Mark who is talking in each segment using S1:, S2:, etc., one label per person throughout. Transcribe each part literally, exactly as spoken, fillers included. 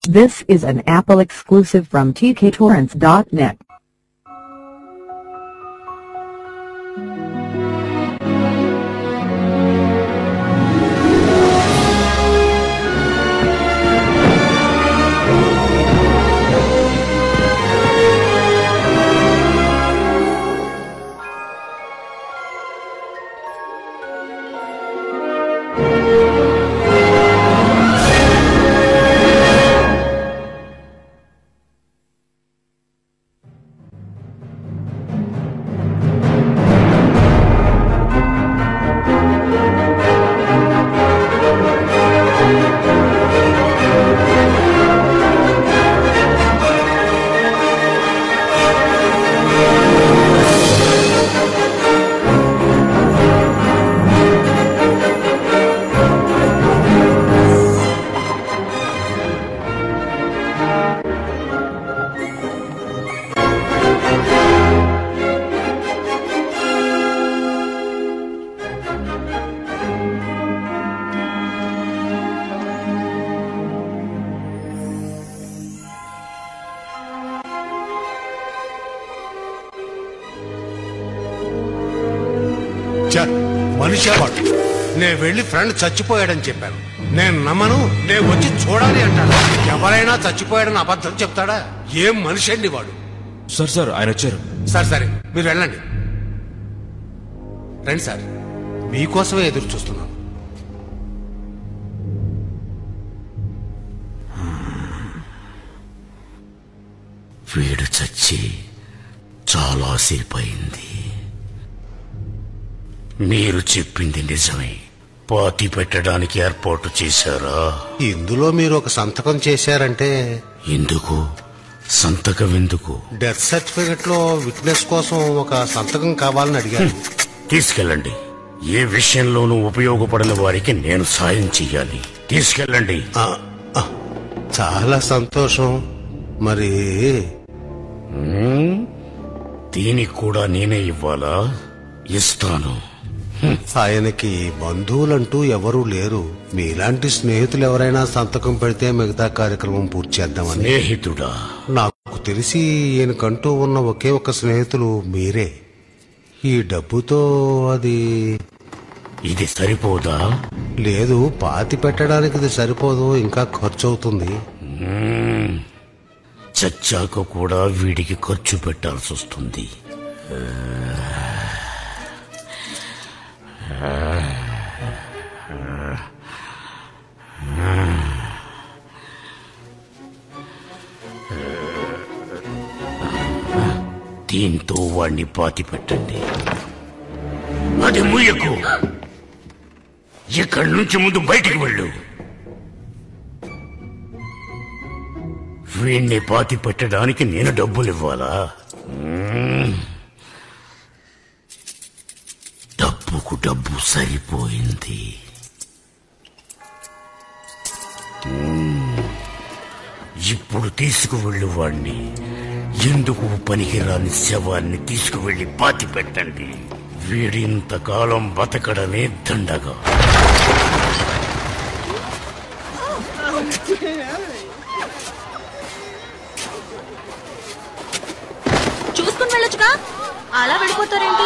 S1: This is an Apple exclusive from T K torrents dot net.
S2: మనిషి వాడు. నేను వెళ్ళి ఫ్రెండ్ చచ్చిపోయాడని చెప్పాను. నేను నమ్మను, నేను వచ్చి చూడాలి అంటాను. ఎవరైనా చచ్చిపోయాడని అబద్ధం చెప్తాడా? ఏం మనిషి అండి వాడు.
S3: సార్ సార్ ఆయన వచ్చారు.
S2: సరే సరే మీరు వెళ్ళండి. రండి సార్, మీకోసమే ఎదురు చూస్తున్నాను.
S4: వీడు చచ్చి చాలాసేపు అయింది. మీరు చెప్పింది నిజమే. పాతి పెట్టడానికి ఏర్పాటు చేశారా?
S2: ఇందులో మీరు ఒక సంతకం చేశారంటే.
S4: ఎందుకు సంతకం? ఎందుకు?
S2: డెత్ సర్టిఫికెట్ లో విట్నెస్ కోసం ఒక సంతకం కావాలని అడిగారు.
S4: తీసుకెళ్ళండి. ఏ విషయంలోనూ ఉపయోగపడిన వారికి నేను సాయం చెయ్యాలి. తీసుకెళ్ళండి.
S2: చాలా సంతోషం. మరి
S4: దీనికి కూడా నేనే ఇవ్వాలా? ఇస్తాను.
S2: ఆయనకి బంధువులంటూ ఎవరూ లేరు. మీలాంటి స్నేహితులు ఎవరైనా సంతకం పెడితే మిగతా కార్యక్రమం పూర్తి చేద్దామని.
S4: స్నేహితుడా?
S2: నాకు తెలిసి ఈయనకంటూ ఉన్న ఒకే ఒక స్నేహితులు మీరే. ఈ డబ్బుతో అది
S4: ఇది సరిపోదా?
S2: లేదు, పాతి పెట్టడానికి ఇది సరిపోదు, ఇంకా ఖర్చు అవుతుంది.
S4: చచ్చాక కూడా వీడికి ఖర్చు పెట్టాల్సి వస్తుంది. దీంతో వాణ్ణి పాతి పెట్టండి. అది ముయ్యకు. ఇక్కడి నుంచి ముందు బయటికి వెళ్ళు. వీణ్ణి పాతి పెట్టడానికి నేను డబ్బులు ఇవ్వాలా? డబ్బుకు డబ్బు సరిపోయింది. ఇప్పుడు తీసుకువెళ్ళు వాణ్ణి. ఎందుకు పనికిరాని శవాన్ని తీసుకువెళ్ళి పాతి పెట్టండి. వీడింతకాలం బతకడమే దండగా.
S5: చూసుకుని వెళ్ళొచ్చుగా, అలా వెళ్ళిపోతారేంటి?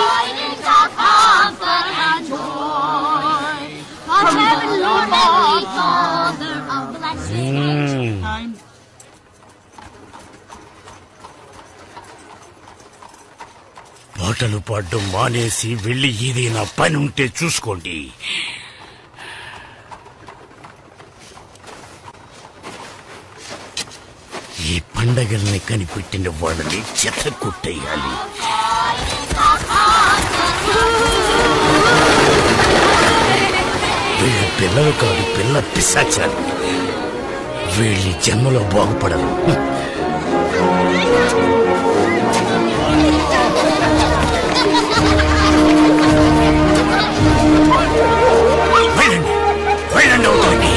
S4: పాటలు పాడడం మానేసి వెళ్ళి ఏదైనా పని ఉంటే చూసుకోండి. ఈ పండగల్ని కనిపెట్టిన వాళ్ళని చెత్త కొట్టేయాలి. వీళ్ళు పిల్లలు కాదు, పిల్ల పిశాచాలు. వీళ్ళ జన్మలో బాగుపడరు. వెళ్ళండి, వెళ్ళండి అవుతానికి.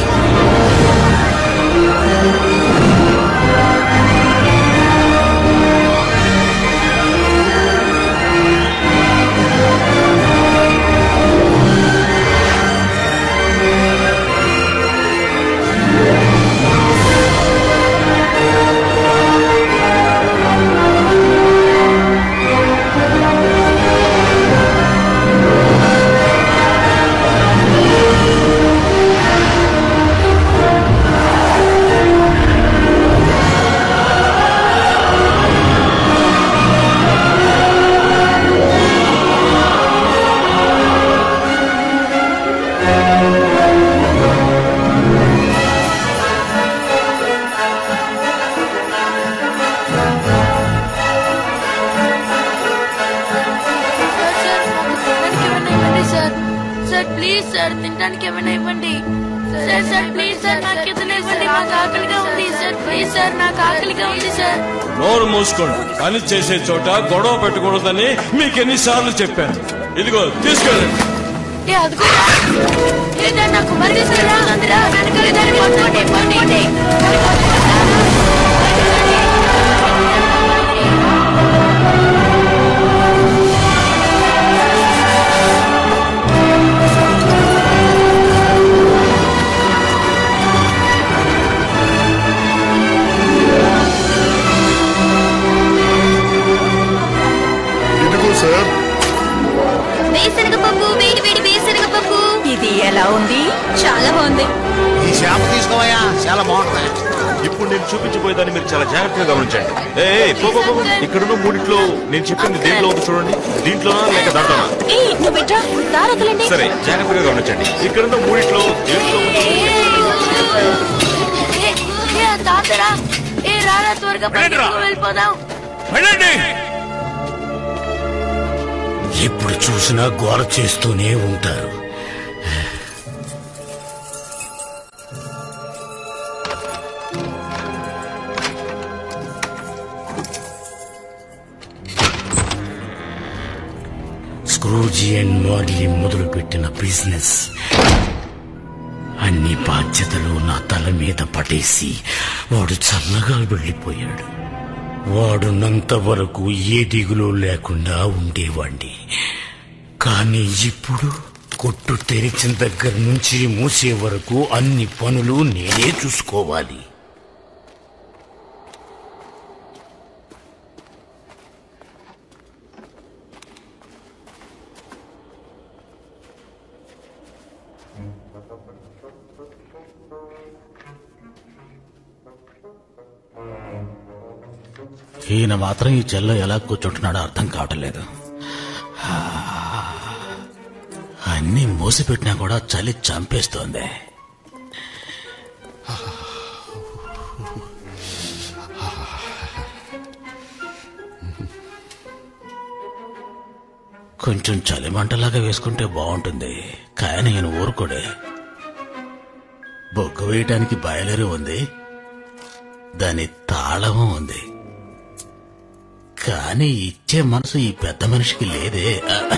S5: ప్లీజ్ సార్ తినడానికి ఏమైనా ఇవ్వండి సార్. సార్ ప్లీజ్ సార్ నాకు ఏదైనా ఇవ్వండి, నాకు ఆకలిగా ఉంది సార్. ప్లీజ్ సార్ నాకు ఆకలిగా ఉంది సార్.
S3: నోరు మూసుకోండి. పని చేసే చోట గొడవ పెట్టకూడదని మీకు ఎన్నిసార్లు చెప్పాను. ఇదిగో తీసుకెళ్ళండి.
S5: నాకు మరి
S6: సార్
S5: వేసనగపప్పు, వేడి వేడి వేసనగపప్పు.
S1: ఇది ఎలా ఉంది?
S5: చాలా బాగుంది.
S2: ఈ చేప తీసుకోవయ్యా, చాలా బాగుంటాయి.
S3: ఇప్పుడు నేను చూపించబోయేదాన్ని మీరు చాలా జాగ్రత్తగా గమనించండి. ఏ పో పో, పో. ఇక్కడున్న మూడిట్లో నేను చెప్పింది దేంట్లో ఉంది చూడండి. దీంట్లోనా లేక దాంట్లోనా? సరే జాగ్రత్తగా గమనించండి. ఇక్కడున్న మూడిట్లో దేంట్లో
S5: తాతరా ఏ రారా త్వరగా వెళ్ళిపోదాం.
S4: ఎప్పుడు చూసినా గోల చేస్తూనే ఉంటారు. స్క్రూజీ అండ్ మార్లీ మొదలుపెట్టిన బిజినెస్ అన్ని బాధ్యతలు నా తల మీద పడేసి వాడు చల్లగా వెళ్ళిపోయాడు. వాడున్నంత వరకు ఏ దిగులు లేకుండా ఉండేవాణ్ణి. కానీ ఇప్పుడు కొట్టు తెరిచిన దగ్గర నుంచి మూసే వరకు అన్ని పనులు నేనే చూసుకోవాలి. ఈయన మాత్రం ఈ చెల్లో ఎలా కూర్చుంటున్నాడో అర్థం కావట్లేదు. అన్నీ మూసిపెట్టినా కూడా చలి చంపేస్తోంది. కొంచెం చలిమంటలాగా వేసుకుంటే బాగుంటుంది, కానీ ఈయన ఊరుకోడే. బొగ్గు వేయటానికి బయలుదేరి ఉంది, దాని తాళము ఉంది, కానీ ఇచ్చే మనసు ఈ పెద్ద మనిషికి లేదే.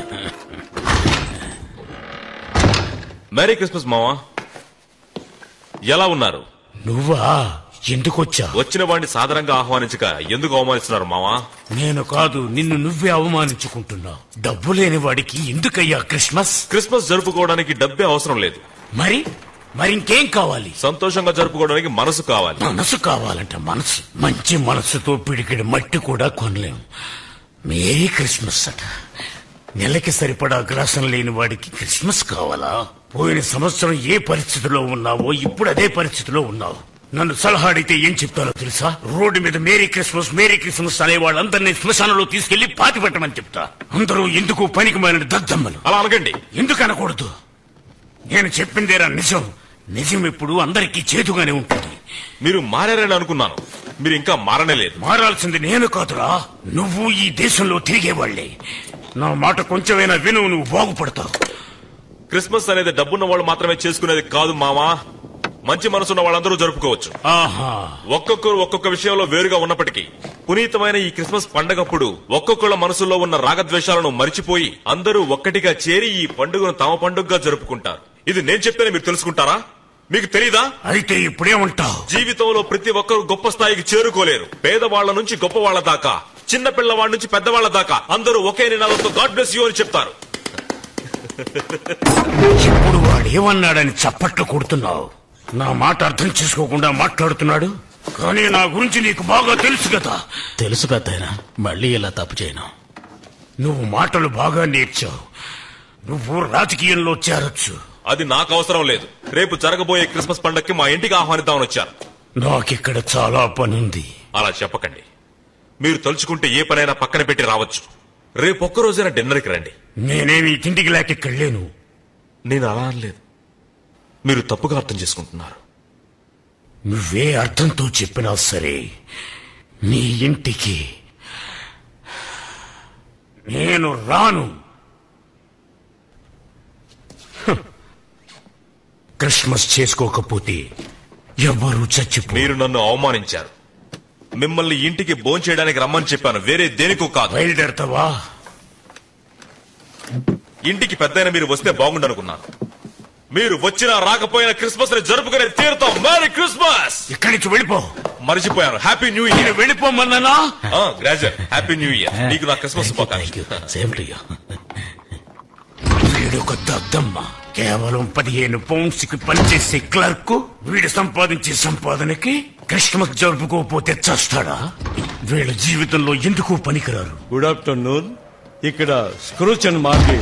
S3: మేరీ క్రిస్మస్ మావా, ఎలా ఉన్నారు?
S4: నువ్వా? ఎందుకొచ్చా?
S3: వచ్చిన వాడిని సాధారణంగా ఆహ్వానించక ఎందుకు అవమానిస్తున్నారు మావా?
S4: నేను కాదు, నిన్ను నువ్వే అవమానించుకుంటున్నావు. డబ్బు లేని వాడికి ఎందుకయ్యా క్రిస్మస్?
S3: క్రిస్మస్ జరుపుకోవడానికి డబ్బే అవసరం లేదు.
S4: మరి మరింకేం కావాలి?
S3: సంతోషంగా జరుపుకోవడానికి మనసు కావాలి.
S4: మనసు కావాలంట. మనసు, మంచి మనసుతో పిడికిడి మట్టి కూడా కొనలేం. మేరీ క్రిస్మస్ అట. నెలకి సరిపడా గ్రాసం లేని వాడికి క్రిస్మస్ కావాలా? పోయిన సంవత్సరం ఏ పరిస్థితిలో ఉన్నావో ఇప్పుడు అదే పరిస్థితిలో ఉన్నావు. నన్ను సలహా అడిగితే ఏం చెప్తానో తెలుసా? రోడ్డు మీద మేరీ క్రిస్మస్ మేరీ క్రిస్మస్ అనే వాళ్ళందరినీ శ్మశానంలో తీసుకెళ్లి పాతి పెట్టమని చెప్తా. అందరూ ఎందుకు పనికి మాలిన దద్దమ్మలు.
S3: అలా అనకండి.
S4: ఎందుకు అనకూడదు? నేను చెప్పిందేరా నిజం. నిజం ఇప్పుడు అందరికీ చేతుగానే ఉంటుంది.
S3: మీరు మారారని అనుకున్నాను, మీరు ఇంకా మారనే లేదు.
S4: మారాల్సింది నేను కాదురా, నువ్వు ఈ దేశంలో తిరిగేవాళ్లే. నా మాట కొంచెమైనా విను, నువ్వు బాగుపడతావు.
S3: క్రిస్మస్ అనేది డబ్బున్న వాళ్ళు మాత్రమే చేసుకునేది కాదు మావా. మంచి మనసున్న వాళ్ళందరూ జరుపుకోవచ్చు.
S4: ఆహా,
S3: ఒక్కొక్కరు ఒక్కొక్క విషయంలో వేరుగా ఉన్నప్పటికీ పునీతమైన ఈ క్రిస్మస్ పండగప్పుడు ఒక్కొక్కళ్ళ మనసులో ఉన్న రాగద్వేషాలను మరిచిపోయి అందరూ ఒక్కటిగా చేరి ఈ పండుగను తమ పండుగగా జరుపుకుంటారు. ఇది నేను చెప్తేనే మీరు తెలుసుకుంటారా? మీకు తెలీదా?
S4: అయితే ఇప్పుడేమంటావు?
S3: జీవితంలో ప్రతి ఒక్కరు గొప్ప స్థాయికి చేరుకోలేరు. పేదవాళ్ల నుంచి గొప్ప వాళ్ల దాకా, చిన్న పిల్లవాడి నుంచి పెద్దవాళ్ల దాకా అందరూ ఒకే నినాదంతో గాడ్ బ్లెస్ యూ అని చెప్తారు.
S4: ఇప్పుడు వాడు ఏమన్నాడని చప్పట్లు కొడుతున్నావు? నా మాట అర్థం చేసుకోకుండా మాట్లాడుతున్నాడు. కానీ నా గురించి నీకు బాగా తెలుసు కదా. తెలుసు పెద్దయినా, మళ్ళీ ఇలా తప్పు చేయను. నువ్వు మాటలు బాగా నేర్చావు. నువ్వు రాజకీయంలో చేరొచ్చు.
S3: అది నాకు అవసరం లేదు. రేపు జరగబోయే క్రిస్మస్ పండగకి మా ఇంటికి ఆహ్వానిద్దామని వచ్చారు.
S4: నాకిక్కడ చాలా పనుంది.
S3: అలా చెప్పకండి. మీరు తలుచుకుంటే ఏ పనైనా పక్కన పెట్టి రావచ్చు. రేపు ఒక్క రోజైనా డిన్నర్కి రండి.
S4: నేనేమి తిండికి లేక ఇక్కడ లేను.
S3: నేను అలా అనలేదు, మీరు తప్పుగా అర్థం చేసుకుంటున్నారు.
S4: నువ్వే అర్థంతో చెప్పినా సరే, నీ ఇంటికి నేను రాను. క్రిస్మస్ చేసుకోకపోతే ఎవరు చచ్చిపో.
S3: మీరు నన్ను అవమానించారు. మిమ్మల్ని ఇంటికి భోంచేయడానికి రమ్మని చెప్పాను, వేరే దేనికో కాదు.
S4: బయలుదేరతావా?
S3: ఇంటికి పెద్దయిన మీరు వస్తే బాగుండనుకున్నాను. మీరు వచ్చినా రాకపోయినా క్రిస్మస్ ని జరుపుకునే తీరుతాం. Merry Christmas.
S4: ఇక్కడి నుంచి వెళ్ళిపో.
S3: మర్చిపోయాను. Happy new year.
S4: వెళ్ళిపోమన్నానా?
S3: Graduate happy new year. నీకు నా క్రిస్మస్
S4: వీడొక దద్దమ్మ. కేవలం పదిహేను పౌండ్స్ కి పనిచేసే క్లర్క్ వీడు సంపాదించే సంపాదనకి క్రిస్మస్ జరుపుకోకపోతే చస్తాడా? వీళ్ళ జీవితంలో ఎందుకు పనికిరారు.
S6: Good afternoon. ఇక్కడ స్క్రూచ్ అని మార్లీ.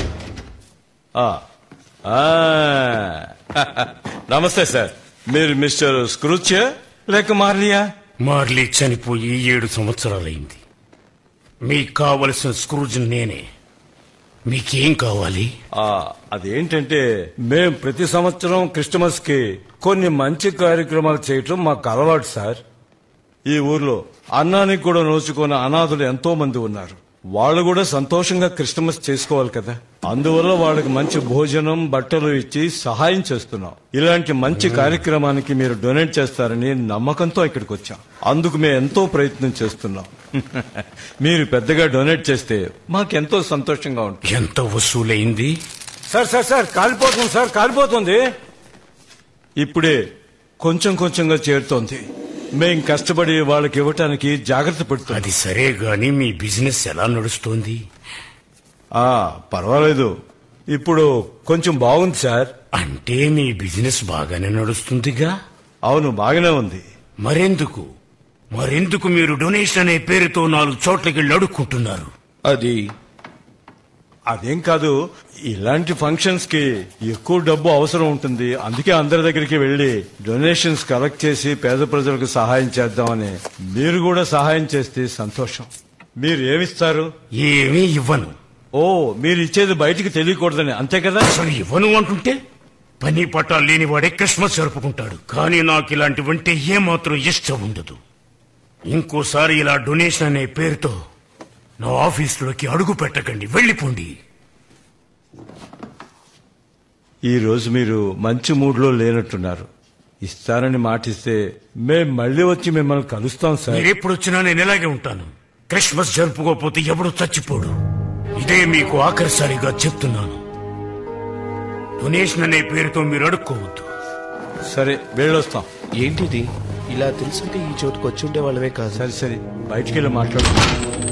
S6: నమస్తే సార్. మీరు మిస్టర్ స్క్రూచ్ లేక మార్లియా?
S4: మార్లీ చనిపోయి ఏడు సంవత్సరాలైంది. మీకు కావలసిన స్క్రూజ్ నేనే. మీకేం కావాలి?
S6: అదేంటంటే మేం ప్రతి సంవత్సరం క్రిస్టమస్ కి కొన్ని మంచి కార్యక్రమాలు చేయటం మాకు అలవాటు సార్. ఈ ఊర్లో అన్నానికి కూడా నోచుకున్న అనాథులు ఎంతో మంది ఉన్నారు. వాళ్ళు కూడా సంతోషంగా క్రిస్టమస్ చేసుకోవాలి కదా. అందువల్ల వాళ్ళకి మంచి భోజనం బట్టలు ఇచ్చి సహాయం చేస్తున్నాం. ఇలాంటి మంచి కార్యక్రమానికి మీరు డొనేట్ చేస్తారని నమ్మకంతో ఇక్కడికి వచ్చాం. అందుకు మేము ఎంతో ప్రయత్నం చేస్తున్నాం. మీరు పెద్దగా డొనేట్ చేస్తే మాకెంతో సంతోషంగా ఉంటుంది.
S4: ఎంత వసూలైంది?
S6: సార్ సార్ సార్ కాలిపోతుంది సార్, కాలిపోతుంది. ఇప్పుడే కొంచెం కొంచెంగా చేరుతోంది. మేం కష్టపడి వాళ్ళకి ఇవ్వటానికి జాగ్రత్త పడుతుంది.
S4: అది సరే గాని మీ బిజినెస్ ఎలా నడుస్తోంది?
S6: ఆ పర్వాలేదు, ఇప్పుడు కొంచెం బాగుంది సార్.
S4: అంటే మీ బిజినెస్ బాగానే నడుస్తుందిగా?
S6: అవును, బాగానే ఉంది.
S4: మరెందుకు మరెందుకు మీరు డొనేషన్ అనే పేరుతో నాలుగు చోట్లకి అడుక్కుంటున్నారు?
S6: అది అదేం కాదు, ఇలాంటి ఫంక్షన్స్ కి ఎక్కువ డబ్బు అవసరం ఉంటుంది. అందుకే అందరి దగ్గరికి వెళ్లి డొనేషన్స్ కలెక్ట్ చేసి పేద ప్రజలకు సహాయం చేద్దామని. మీరు కూడా సహాయం చేస్తే సంతోషం. మీరు ఏమిస్తారు?
S4: ఏమీ ఇవ్వను.
S6: ఓ, మీరు ఇచ్చేది బయటికి తెలియకూడదని, అంతే కదా?
S4: అసలు ఇవ్వను అంటుంటే పని పట్టాలు లేని వాడే క్రిస్మస్ జరుపుకుంటాడు. కానీ నాకు ఇలాంటివంటే ఏమాత్రం ఇష్టం ఉండదు. ఇంకోసారి ఇలా డొనేషన్ అనే పేరుతో నా ఆఫీసులోకి అడుగు పెట్టకండి, వెళ్ళిపోండి.
S6: ఈ రోజు మీరు మంచి మూడ్ లో లేనట్టున్నారు. ఇస్తారని మాటిస్తే మేం మళ్ళీ వచ్చి మిమ్మల్ని కలుస్తాం సార్.
S4: మీరు ఎప్పుడు వచ్చినా నేను ఇలాగే ఉంటాను. క్రిస్మస్ జరుపుకోకపోతే ఎవడు చచ్చిపోడు. ఇదే మీకు ఆఖరిసారిగా చెప్తున్నాను. డొనేషన్ అనే పేరుతో మీరు అడుక్కోవద్దు.
S6: సరే, వెళ్ళొస్తాం.
S7: ఏంటిది? ఇలా తెలుసుంటే ఈ చోటుకు వచ్చి ఉండే వాళ్ళమే కాదు.
S6: సరే సరే, బయటికి వెళ్ళి మాట్లాడుతున్నాం.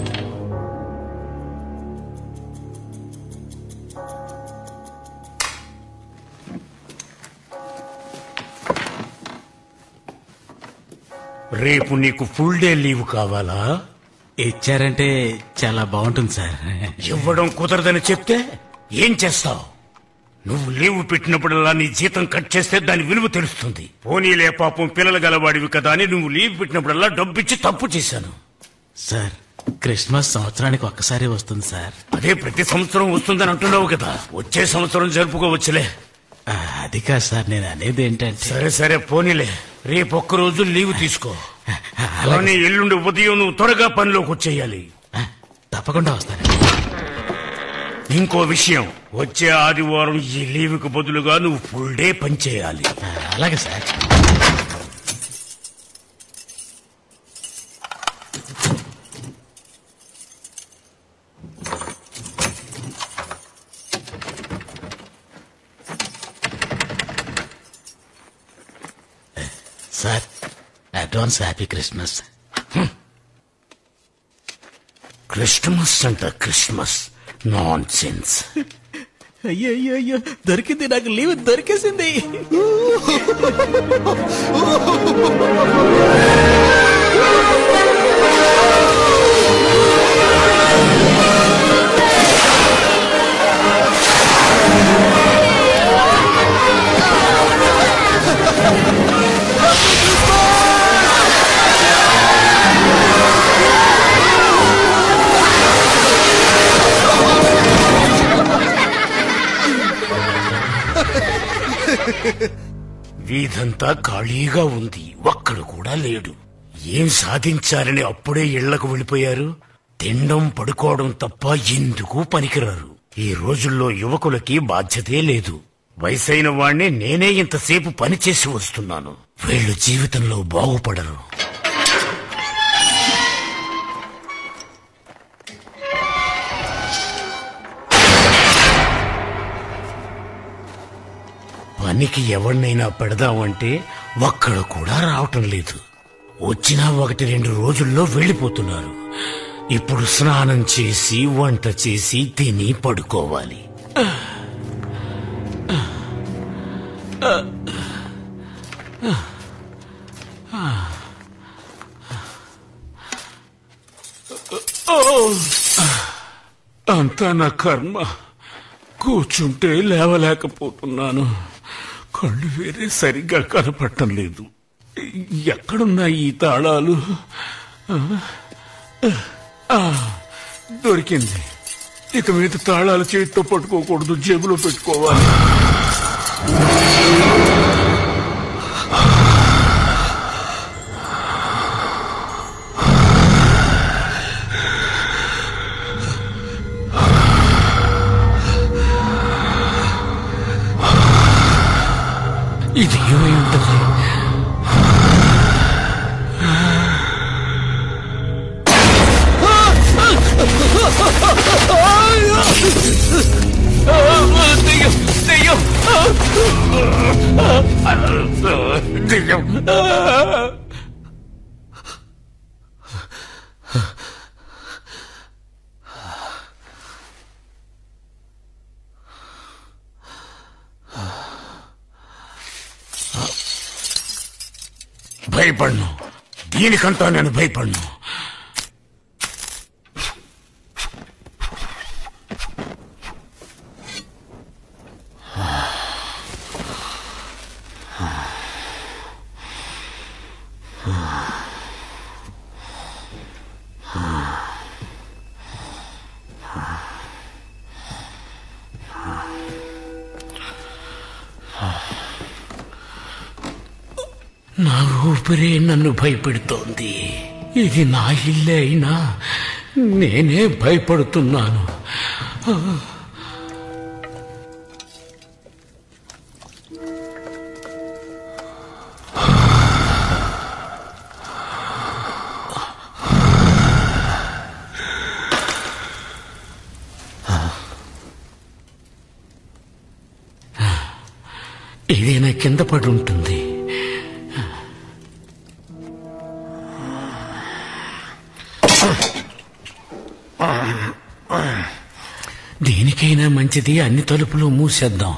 S4: రేపు నీకు ఫుల్ డే లీవ్ కావాలా?
S8: ఇచ్చారంటే చాలా బాగుంటుంది సార్.
S4: ఇవ్వడం కుదరదని చెప్తే ఏం చేస్తావు? నువ్వు లీవ్ పెట్టినప్పుడల్లా నీ జీతం కట్ చేస్తే దాని విలువ తెలుస్తుంది. పోనీలే పాపం పిల్లలు గలవాడివి కదా అని నువ్వు లీవ్ పెట్టినప్పుడల్లా డబ్బిచ్చి తప్పు చేశాను.
S8: సార్, క్రిస్మస్ సంవత్సరానికి ఒక్కసారి వస్తుంది సార్.
S4: అదే ప్రతి సంవత్సరం వస్తుందని అంటున్నావు కదా. వచ్చే సంవత్సరం జరుపుకోవచ్చులే.
S8: అది కాదు సార్, నేను అనేది ఏంటంటే.
S4: సరే సరే పోనీలే, రేపు ఒక్క రోజు లీవ్ తీసుకో. అలానే ఎల్లుండి ఉదయం నువ్వు త్వరగా పనిలోకి వచ్చేయాలి.
S8: తప్పకుండా వస్తాను.
S4: ఇంకో విషయం, వచ్చే ఆదివారం ఈ లీవ్ కు బదులుగా నువ్వు ఫుల్ డే పని చేయాలి.
S8: అలాగే sir. Sir, advance happy Christmas.
S4: Christmas అంట క్రిస్మస్, నాన్ సెన్స్.
S8: అయ్యో అయ్యో అయ్యో, దొరికింది, నాకు లీవ్ దొరికేసింది.
S4: వీధంతా ఖాళీగా ఉంది, ఒక్కడు కూడా లేడు. ఏం సాధించాలని అప్పుడే ఇళ్లకు వెళ్ళిపోయారు. తినడం పడుకోవడం తప్ప ఎందుకు పనికిరారు. ఈ రోజుల్లో యువకులకి బాధ్యతే లేదు. వయసైన వాణ్ణి నేనే ఇంతసేపు పనిచేసి వస్తున్నాను. వీళ్ళు జీవితంలో బాగుపడరు. పనికి ఎవరినైనా పెడదామంటే ఒక్కడ కూడా రావటం లేదు. వచ్చినా ఒకటి రెండు రోజుల్లో వెళ్ళిపోతున్నారు. ఇప్పుడు స్నానం చేసి వంట చేసి తిని పడుకోవాలి.
S9: అంతా నా కర్మ. కూర్చుంటే లేవలేకపోతున్నాను. కళ్ళు వేరే సరిగ్గా కనపడటం లేదు. ఎక్కడున్నాయి ఈ తాళాలు? దొరికింది. ఇక మీద తాళాలు చేతితో పట్టుకోకూడదు, జేబులో పెట్టుకోవాలి.
S4: ఇది ఏమై ఉంటుంది? భయపడ్ను. దీనికంతా నేను భయపడ్ను. నా ఊపిరే నన్ను భయపెడుతోంది. ఇది నా ఇల్లే అయినా నేనే భయపడుతున్నాను. ఏదైనా కింద పడి ఉంటుంది. దేనికైనా మంచిది అన్ని తలుపులు మూసేద్దాం.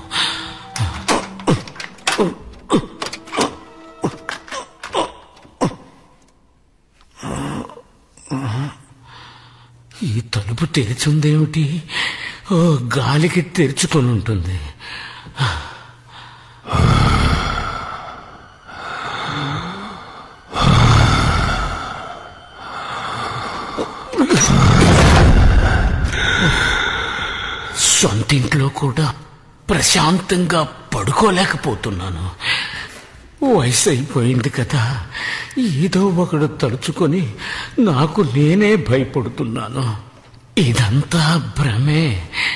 S4: ఈ తలుపు తెరిచుందేమిటి? ఓ, గాలికి తెరుచుకొని ఉంటుంది. సొంతింట్లో కూడా ప్రశాంతంగా పడుకోలేకపోతున్నాను. వయసు అయిపోయింది కదా, ఏదో ఒకడు తలుచుకొని నాకు నేనే భయపడుతున్నాను. ఇదంతా భ్రమే.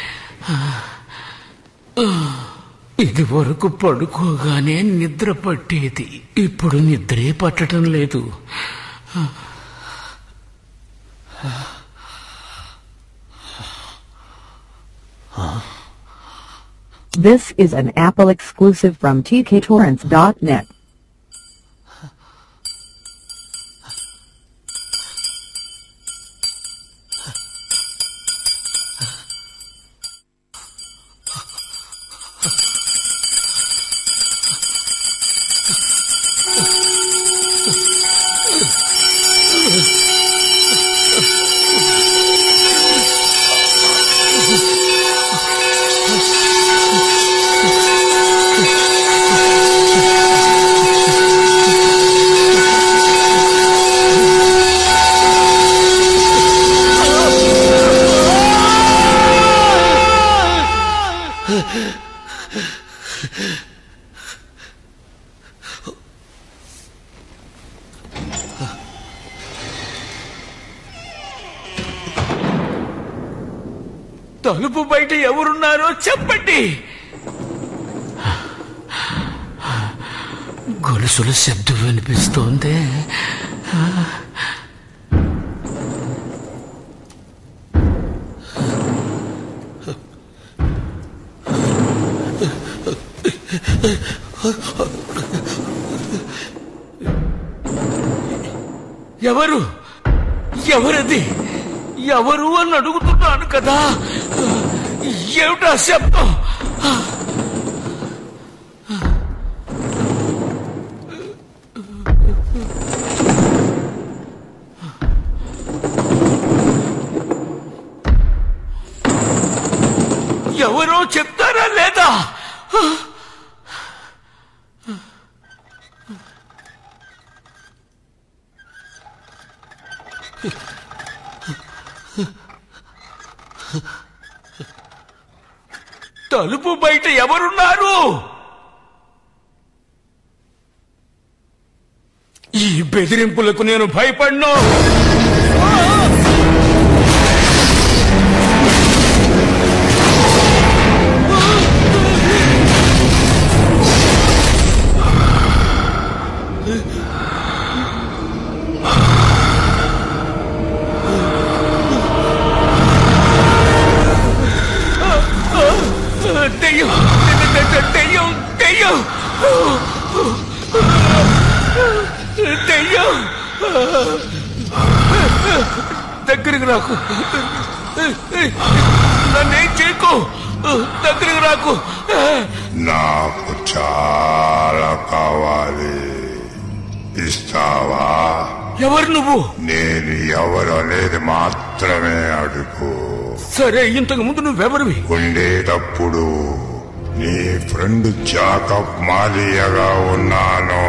S4: ఇది వరకు పడుకోగానే నిద్ర పట్టేది, ఇప్పుడు నిద్రే పట్టడం లేదు.
S1: This is an Apple exclusive from T K torrents dot net.
S9: తలుపు బయట ఎవరున్నారో చెప్పండి.
S4: గొలుసుల శబ్దం వినిపిస్తోంది. ఎవరు ఎవరది? ఎవరు అని అడుగుతున్నాను కదా. ఏమిటా శబ్దం? ఎవరో చెప్తారా లేదా? తలుపు బయట ఎవరున్నారు? ఈ బెదిరింపులకు నేను భయపడ్ను. దెయ్యం దెయ్యం దెయ్యం దెయ్యం దగ్గరికి రాకు, నన్నేం చేయకు, దగ్గరికి రాకు.
S10: నాకు చాలా కావాలి, ఇస్తావా?
S4: ఎవరు నువ్వు?
S10: నేను ఎవరు అనేది మాత్రమే అడుగు.
S4: సరే, ఇంతకు ముందు నువ్వెవరివి?
S10: ఉండేటప్పుడు నీ ఫ్రెండ్ జాకబ్ మాలియాగా ఉన్నాను.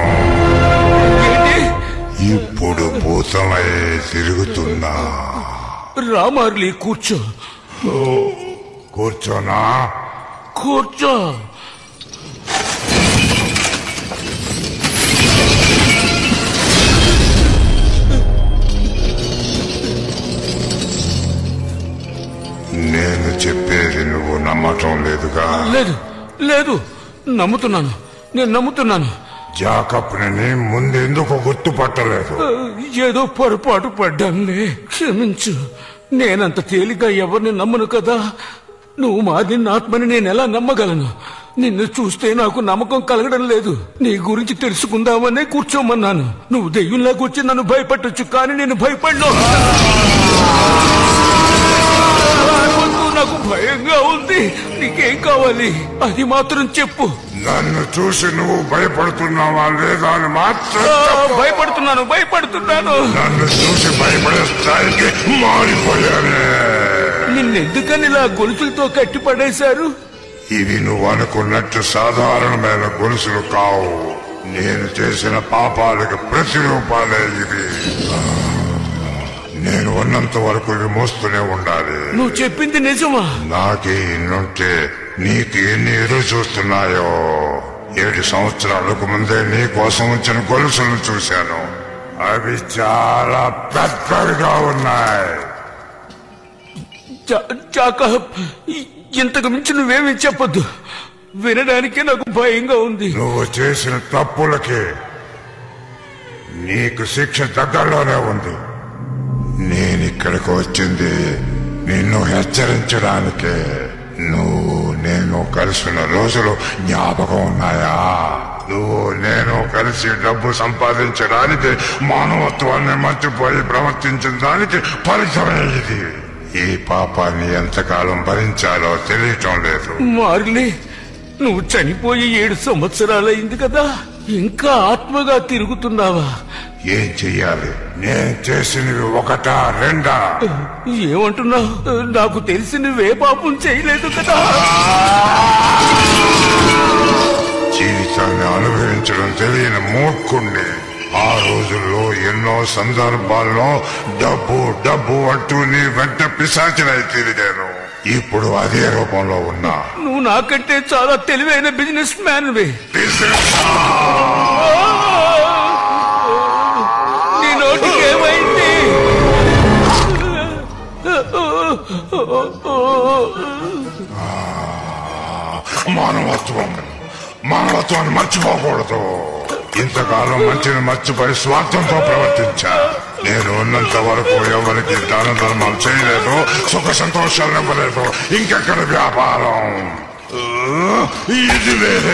S10: ఇప్పుడు భూతమై తిరుగుతున్నా.
S4: రామార్లీ, కూర్చో.
S10: కూర్చోనా?
S4: కూర్చో.
S10: నేను చెప్పేది నువ్వు నమ్మటం లేదుగా?
S4: లేదు లేదు, నమ్ముతున్నాను, నేను నమ్ముతున్నాను.
S10: జాకబ్ని ముందెందుకు గుర్తుపట్టలేదు?
S4: ఏదో పొరపాటు పడ్డానులే, క్షమించు. నేనంత తేలిగా ఎవరిని నమ్మను కదా. నువ్వు మాదిన్న ఆత్మని నేను ఎలా నమ్మగలను? నిన్ను చూస్తే నాకు నమ్మకం కలగడం లేదు. నీ గురించి తెలుసుకుందామనే కూర్చోమన్నాను. నువ్వు దెయ్యంలాగా వచ్చి నన్ను భయపెట్టొచ్చు, కానీ నేను భయపడ్ను. నాకు భయంగా ఉంది. నీకేం కావాలి అది మాత్రం చెప్పు.
S10: నన్ను చూసి నువ్వు భయపడుతున్నావా లేదా అని మాత్రం.
S4: భయపడుతున్నాను భయపడుతున్నాను
S10: నన్ను చూసి భయపడే స్థాయికి మారిపోయానే.
S4: నిన్నెందుకని ఇలా గొలుసులతో కట్టి పడేశారు?
S10: ఇవి నువ్వు అనుకున్నట్టు సాధారణమైన గొలుసులు కావు. నేను చేసిన పాపాలకు ప్రతిరూపాలే ఇవి. నేను ఉన్నంత వరకు ఇవి మోస్తూనే ఉండాలి.
S4: నువ్వు చెప్పింది నిజమా?
S10: నాకే ఇన్నుంటే నీకు ఎన్ని ఎదురు చూస్తున్నాయో. ఏడు సంవత్సరాలకు ముందే నీ కోసం వచ్చిన గొలుసులను చూశాను. అవి చాలా పెద్దవిగా ఉన్నాయి.
S4: జాకబ్, ఇంతకు మించి నువ్వేమీ చెప్పొద్దు. వినడానికే నాకు భయంగా ఉంది.
S10: నువ్వు చేసిన తప్పులకి నీకు శిక్ష దగ్గరలోనే ఉంది. నేనిక్కడికి వచ్చింది నిన్ను హెచ్చరించడానికే. నువ్వు నేను కలిసిన రోజులు జ్ఞాపకం ఉన్నాయా? నువ్వు నేను కలిసి డబ్బు సంపాదించడానికి, మానవత్వాన్ని మర్చిపోయి ప్రవర్తించిన దానికి ఫలితమే ఇది. ఈ పాపాన్ని ఎంతకాలం భరించాలో తెలియటం లేదు.
S4: మార్లీ, నువ్వు చనిపోయి ఏడు సంవత్సరాలైంది కదా, ఇంకా ఆత్మగా తిరుగుతున్నావా?
S10: ఏం చెయ్యాలి? నేను చేసినవి ఒకటా రెండా?
S4: ఏమంటున్నావు? నాకు తెలిసి నువ్వే పాపం చేయలేదు కదా.
S10: జీవితాన్ని అనుభవించడం తెలియని మూర్ఖుణ్ణి. ఆ రోజుల్లో ఎన్నో సందర్భాల్లో డబ్బు డబ్బు అంటూ నీ వెంట పిశాచినై తిరిగాను. ఇప్పుడు అదే రూపంలో ఉన్నా.
S4: నువ్వు నాకంటే చాలా తెలివైన బిజినెస్ మ్యాన్వి. నీ నోటికి ఏమైంది?
S10: మానవత్వం మానవత్వాన్ని మర్చిపోకూడదు. ఇంతకాలం మంచిని మర్చిపోయి స్వార్థంతో ప్రవర్తించా. నేను ఉన్నంత వరకు ఎవరికి దాన ధర్మాలు చేయలేదు, సుఖ సంతోషాలు ఇవ్వలేదు. ఇంకెక్కడ వ్యాపారం? ఇది వేరే.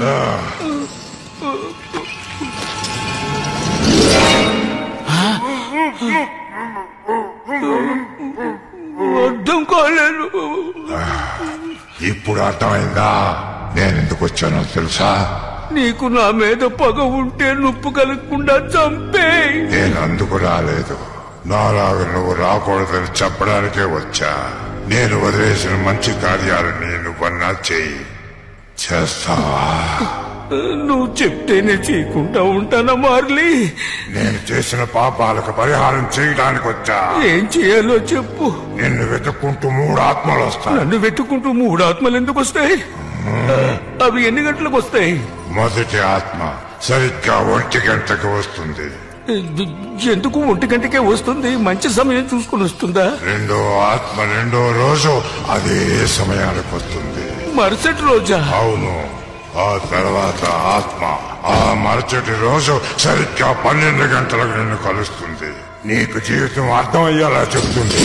S9: అర్థం కాలేదు.
S10: ఇప్పుడు అర్థమైందా నేను ఎందుకు వచ్చానో తెలుసా?
S9: నీకు నా మీద పగ ఉంటే నొప్పు కలగకుండా చంపే.
S10: నేను అందుకు రాలేదు, నాలాగా నువ్వు రాకూడదని చెప్పడానికే వచ్చా. నేను వదిలేసిన మంచి కార్యాలని నువ్వన్నా చెయ్యి. చేస్తావా?
S9: నువ్వు చెప్తేనే చేయకుండా ఉంటానా మార్లీ?
S10: నేను చేసిన పాపాలకు పరిహారం చేయడానికి వచ్చా.
S9: ఏం చేయాలో చెప్పు.
S10: నిన్ను వెతుక్కుంటూ మూడు ఆత్మలు వస్తాయి.
S9: నన్ను వెతుక్కుంటూ మూడు ఆత్మలు ఎందుకు వస్తాయి? అవి ఎన్ని గంటలకు వస్తాయి?
S10: మొదటి ఆత్మ సరిగ్గా ఒంటి గంటకి వస్తుంది.
S9: ఎందుకు ఒంటి గంటకే వస్తుంది? మంచి సమయం చూసుకుని వస్తుందా?
S10: రెండో ఆత్మ రెండో రోజు అదే సమయానికి వస్తుంది.
S9: మరుసటి రోజా?
S10: అవును. ఆ తర్వాత ఆత్మ ఆ మరుసటి రోజు సరిగ్గా పన్నెండు గంటలకు నిన్ను కలుస్తుంది. నీకు జీవితం అర్థమయ్యేలా చెప్తుంది.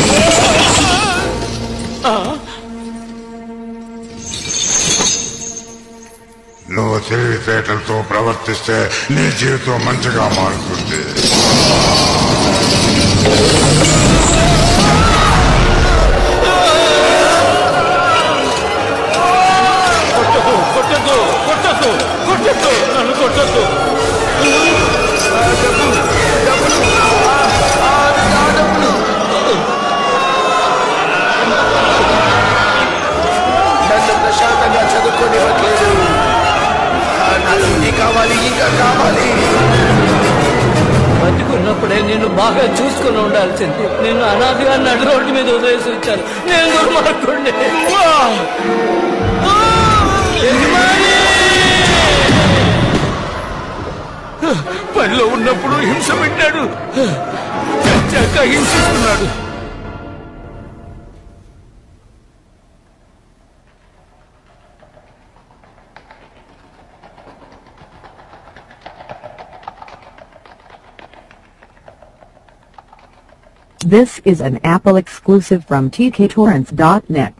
S10: నువ్వు తెలివితేటలతో ప్రవర్తిస్తే నీ జీవితం మంచిగా మారుతుంది.
S9: కొట్టద్దు కొట్టద్దు కొట్టద్దు నన్ను కొట్టద్దు.
S7: నన్ను ప్రశాంతంగా చదువుకోనివ్వట్లేదు. నాకు ఇది కావాలి, ఇంకా కావాలి.
S11: బతికున్నప్పుడే నేను బాగా చూసుకుని ఉండాల్సింది. నేను అనాథగా నడు రోడ్డు మీద వదిలేసి వచ్చాను. నేను దుర్మార్గుడిని.
S9: పనిలో ఉన్నప్పుడు హింస పెట్టాడు, చచ్చాక హింసిస్తున్నాడు.
S1: This is an Apple exclusive from T K torrents dot net.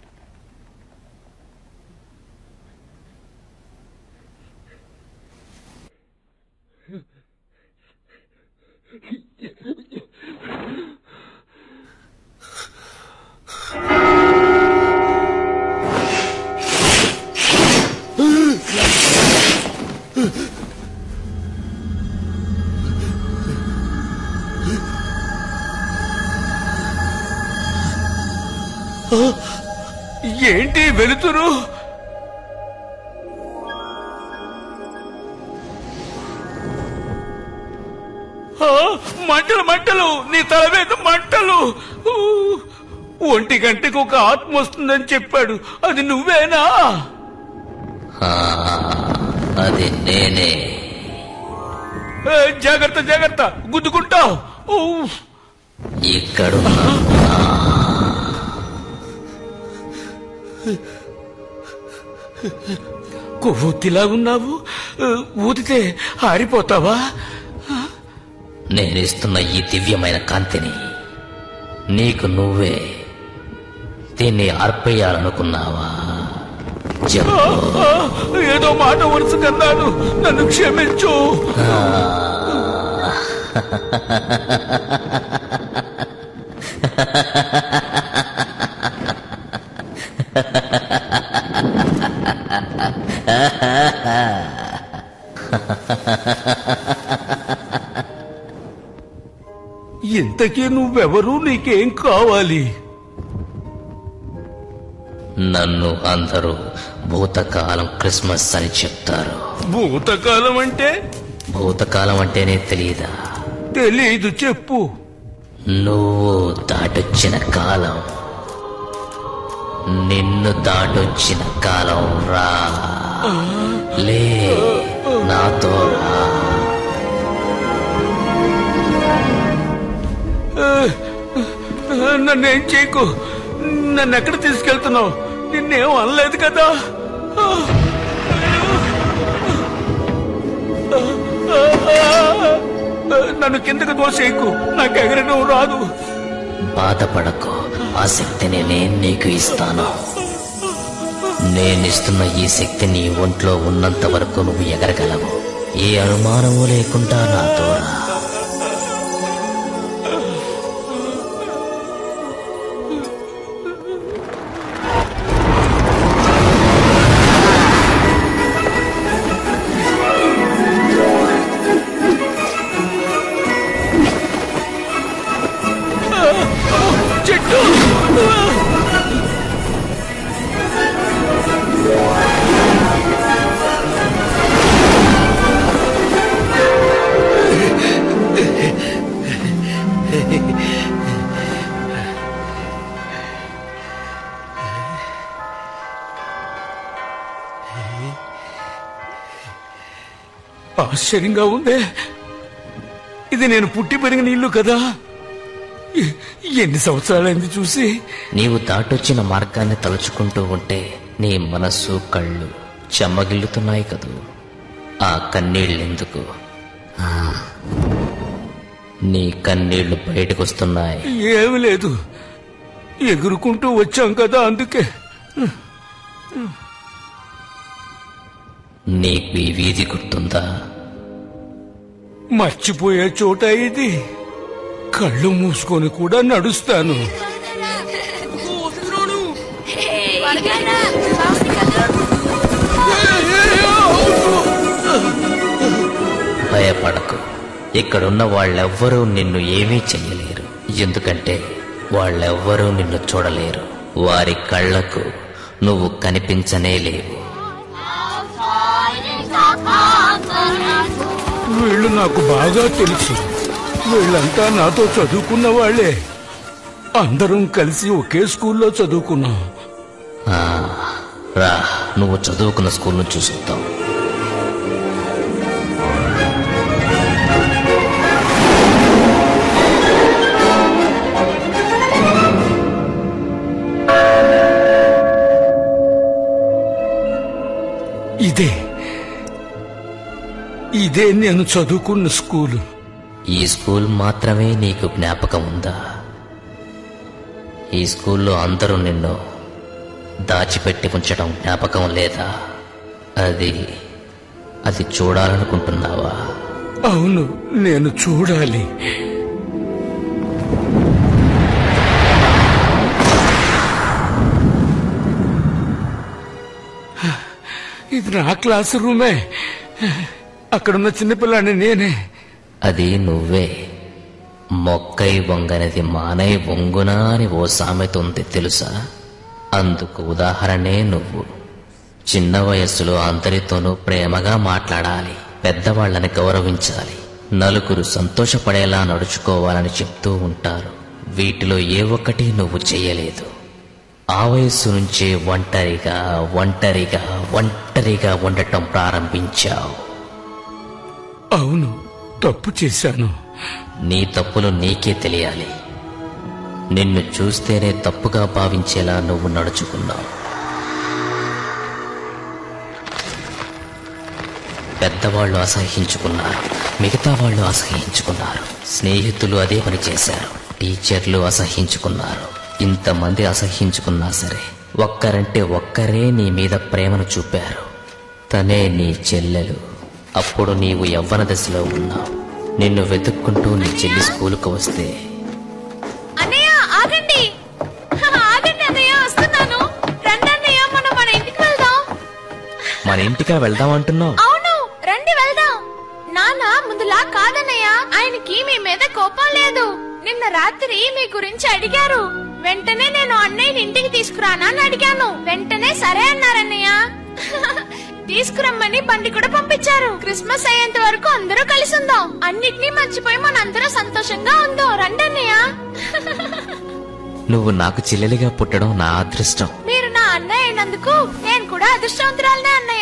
S9: ఏంటి వెలుతురు? మంటలు మంటలు, నీ తల మీద మంటలు. ఒంటి గంటకు ఒక ఆత్మ వస్తుందని చెప్పాడు. అది నువ్వేనా?
S11: అది నేనే.
S9: జాగ్రత్త జాగ్రత్త, గుద్దుకుంటావు.
S11: ఇక్కడున్నా
S9: కొవ్వొత్తిలా ఉన్నావు. ఊదితే ఆరిపోతావా?
S11: నేనిస్తున్న ఈ దివ్యమైన కాంతిని నీకు నువ్వే దీన్ని అర్పేయాలనుకున్నావా?
S9: ఏదో మాట వరుస కన్నాను, నన్ను క్షమించు. ఇంతకీ నువ్వెవరు? నీకేం కావాలి?
S11: నన్ను అందరూ భూతకాలం క్రిస్మస్ అని చెప్తారు.
S9: భూతకాలం అంటే?
S11: భూతకాలం అంటేనే తెలీదా?
S9: తెలీదు, చెప్పు.
S11: నువ్వు దాటొచ్చిన కాలం, నిన్ను దాటొచ్చిన కాలం రా. లే, నాతో రా.
S9: నన్నేం చేయకు. నన్ను ఎక్కడ తీసుకెళ్తున్నావు? నిన్నేం అనలేదు కదా. నన్ను కిందకు దోసేకు, నాకు ఎగరడం రాదు.
S12: బాధపడకు, ఆ శక్తిని నేను నీకు ఇస్తాను. నేనిస్తున్న ఈ శక్తి నీ ఒంట్లో ఉన్నంత వరకు నువ్వు ఎగరగలవు. ఏ అనుమానము లేకుండా నాతో రా.
S9: చెట్టు ఆశ్చర్యంగా ఉందే. ఇది నేను పుట్టి పెరిగిన ఇల్లు కదా. ఎన్ని సంవత్సరాలైంది చూసి.
S12: నీవు దాటొచ్చిన మార్గాన్ని తలుచుకుంటూ ఉంటే నీ మనస్సు కళ్ళు చెమ్మగిల్లుతున్నాయి కదూ. ఆ కన్నీళ్ళెందుకు? నీ కన్నీళ్లు బయటకొస్తున్నాయి.
S9: ఏమి లేదు, ఎగురుకుంటూ వచ్చాం కదా అందుకే.
S12: నీకు ఈ వీధి గుర్తుందా?
S9: మర్చిపోయే చోట ఇది. కళ్ళు మూసుకొని కూడా నడుస్తాను.
S12: భయపడకు, ఇక్కడున్న వాళ్ళెవ్వరూ నిన్ను ఏమీ చెయ్యలేరు. ఎందుకంటే వాళ్ళెవ్వరూ నిన్ను చూడలేరు. వారి కళ్లకు నువ్వు కనిపించనే లేవు.
S9: వీళ్ళు నాకు బాగా తెలుసు. వీళ్ళంతా నాతో చదువుకున్న వాళ్లే. అందరం కలిసి ఒకే స్కూల్లో చదువుకున్నాం.
S12: రా, నువ్వు చదువుకున్న స్కూల్ను చూసుకుంటావు.
S9: ఇదే ఇదే నేను చదువుకున్న స్కూలు.
S12: ఈ స్కూల్ మాత్రమే నీకు జ్ఞాపకం ఉందా? ఈ స్కూల్లో అందరూ నిన్ను దాచిపెట్టి ఉంచడం జ్ఞాపకం లేదా? అది అది చూడాలనుకుంటున్నావా?
S9: అవును, నేను చూడాలి. ఇది నా క్లాస్ రూమే. అక్కడున్న చిన్నపిల్లాన్ని నేనే.
S12: అది నువ్వే. మొక్కై వంగనది మానై వంగునా అని ఓ సామెత ఉంది తెలుసా? అందుకు ఉదాహరణే నువ్వు. చిన్న వయస్సులో అందరితోనూ ప్రేమగా మాట్లాడాలి, పెద్దవాళ్లని గౌరవించాలి, నలుగురు సంతోషపడేలా నడుచుకోవాలని చెప్తూ ఉంటారు. వీటిలో ఏ ఒక్కటి నువ్వు చెయ్యలేదు. ఆ వయస్సు నుంచే ఒంటరిగా ఒంటరిగా ఒంటరిగా ఉండటం ప్రారంభించావు.
S9: అవును, తప్పు చేశాను.
S12: నీ తప్పులు నీకే తెలియాలి. నిన్ను చూస్తేనే తప్పుగా భావించేలా నువ్వు నడుచుకున్నావు. పెద్దవాళ్లు అసహ్యించుకున్నారు, మిగతా వాళ్ళు అసహ్యించుకున్నారు, స్నేహితులు అదే పని చేశారు, టీచర్లు అసహ్యించుకున్నారు. ఇంతమంది అసహ్యించుకున్నా సరే ఒక్కరంటే ఒక్కరే నీ మీద ప్రేమను చూపారు. తనే నీ చెల్లెలు. అప్పుడు నీవు యవ్వన దశలో ఉన్నావు. నిన్ను వెతుక్కుంటూ నీ చెల్లి స్కూలుకు వస్తే,
S5: అన్నయ్య ఆగండి, ఆగండి అన్నయ్య, వస్తున్నాను. రండి అన్నయ్య, మనం మన ఇంటికి వెళ్దాం.
S12: మన ఇంటికా వెళ్దాం అంటున్నావు?
S5: అవును, రండి వెళ్దాం. నాన్న ముందులా కాదన్నయ్య, ఆయనకి మీ మీద కోపం లేదు. నిన్న రాత్రి మీ గురించి అడిగారు. వెంటనే నేను అన్నయ్యని ఇంటికి తీసుకురానా అని అడిగాను. వెంటనే సరే అన్నారన్నయ్య. తీసుకురమ్మని బండి కూడా పంపించారు. క్రిస్మస్ అయ్యేంత వరకు అందరూ కలిసి ఉందాం. అన్నిటినీ మర్చిపోయి మనందరం సంతోషంగా ఉందాం. రండి అన్నయ్య.
S12: నువ్వు నాకు చెల్లెలిగా పుట్టడం నా అదృష్టం.
S5: మీరు నా అన్నయ్య అయినందుకు నేను కూడా అదృష్టవంతురాలనే అన్నయ్య.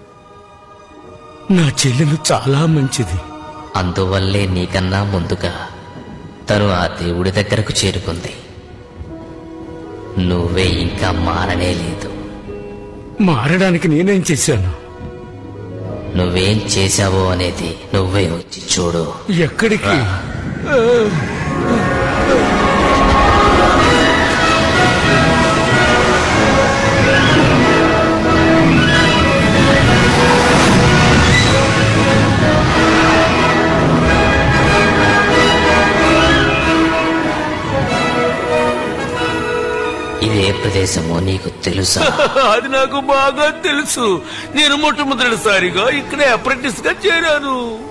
S9: నా చెల్లెలు చాలా మంచిది.
S12: అందువల్లే నీకన్నా ముందుగా తను ఆ దేవుడి దగ్గరకు చేరుకుంది. నువ్వే ఇంకా మారనే లేదు.
S9: మారడానికి నేనేం చేశాను?
S12: నువ్వేం చేశావో అనేది నువ్వే వచ్చి చూడు.
S9: ఎక్కడికి?
S12: ఇది ఏ ప్రదేశమో నీకు తెలుసా?
S9: అది నాకు బాగా తెలుసు. నేను మొట్టమొదటిసారిగా ఇక్కడే అప్రెంటిస్ గా చేరాను.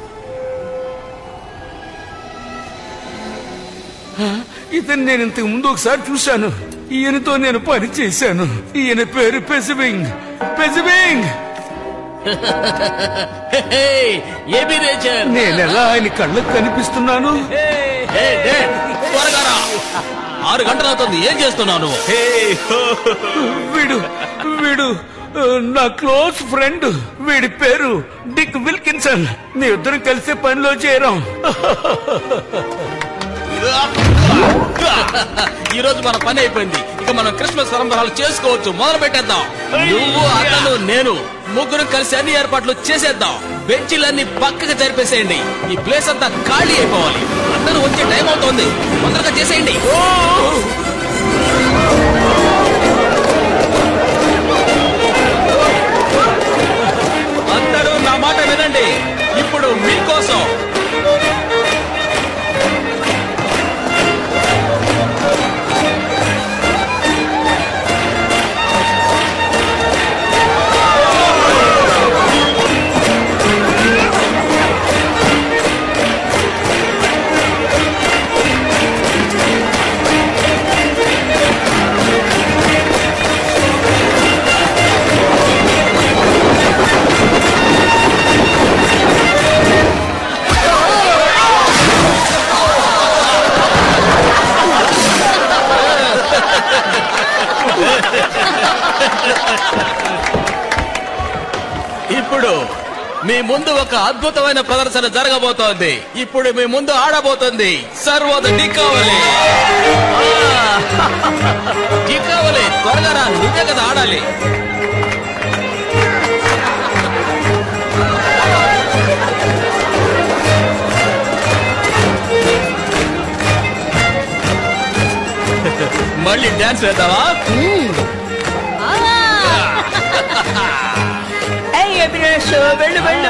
S9: ఇతను నేను ఇంతకు ముందు ఒకసారి చూశాను. ఈయనతో నేను పని చేశాను. ఈయన పేరు పెసిబింగ్. పెసిబింగ్ నేను ఎలా ఆయన కళ్ళకు కనిపిస్తున్నాను?
S8: ఆరు గంటలు అవుతుంది, ఏం చేస్తున్నావు?
S9: వీడు వీడు నా క్లోజ్ ఫ్రెండ్. వీడి పేరు డిక్ విల్కిన్సన్. నీ ఇద్దరం కలిసి పనిలో చేరాం.
S8: ఈ రోజు మన పని అయిపోయింది. ఇక మనం క్రిస్మస్ సంబరాలు చేసుకోవచ్చు. మొదలు పెట్టేద్దాం. నువ్వు, అతను, నేను ముగ్గురు కలిసి అన్ని ఏర్పాట్లు చేసేద్దాం. బెంచీలన్నీ పక్కకు జరిపేసేయండి. ఈ ప్లేస్ అంతా ఖాళీ అయిపోవాలి. అందరూ వచ్చే టైం అవుతోంది. తొందరగా చేసేయండి. అందరూ నా మాట వినండి. ఇప్పుడు మీకోసం ఇప్పుడు మీ ముందు ఒక అద్భుతమైన ప్రదర్శన జరగబోతోంది. ఇప్పుడు మీ ముందు ఆడబోతుంది సర్వద డికావలి. డికావలి త్వరగా రా, నువ్వే కదా ఆడాలి. మళ్ళీ డాన్స్ వేద్దావా? వెళ్ళు వెళ్ళు.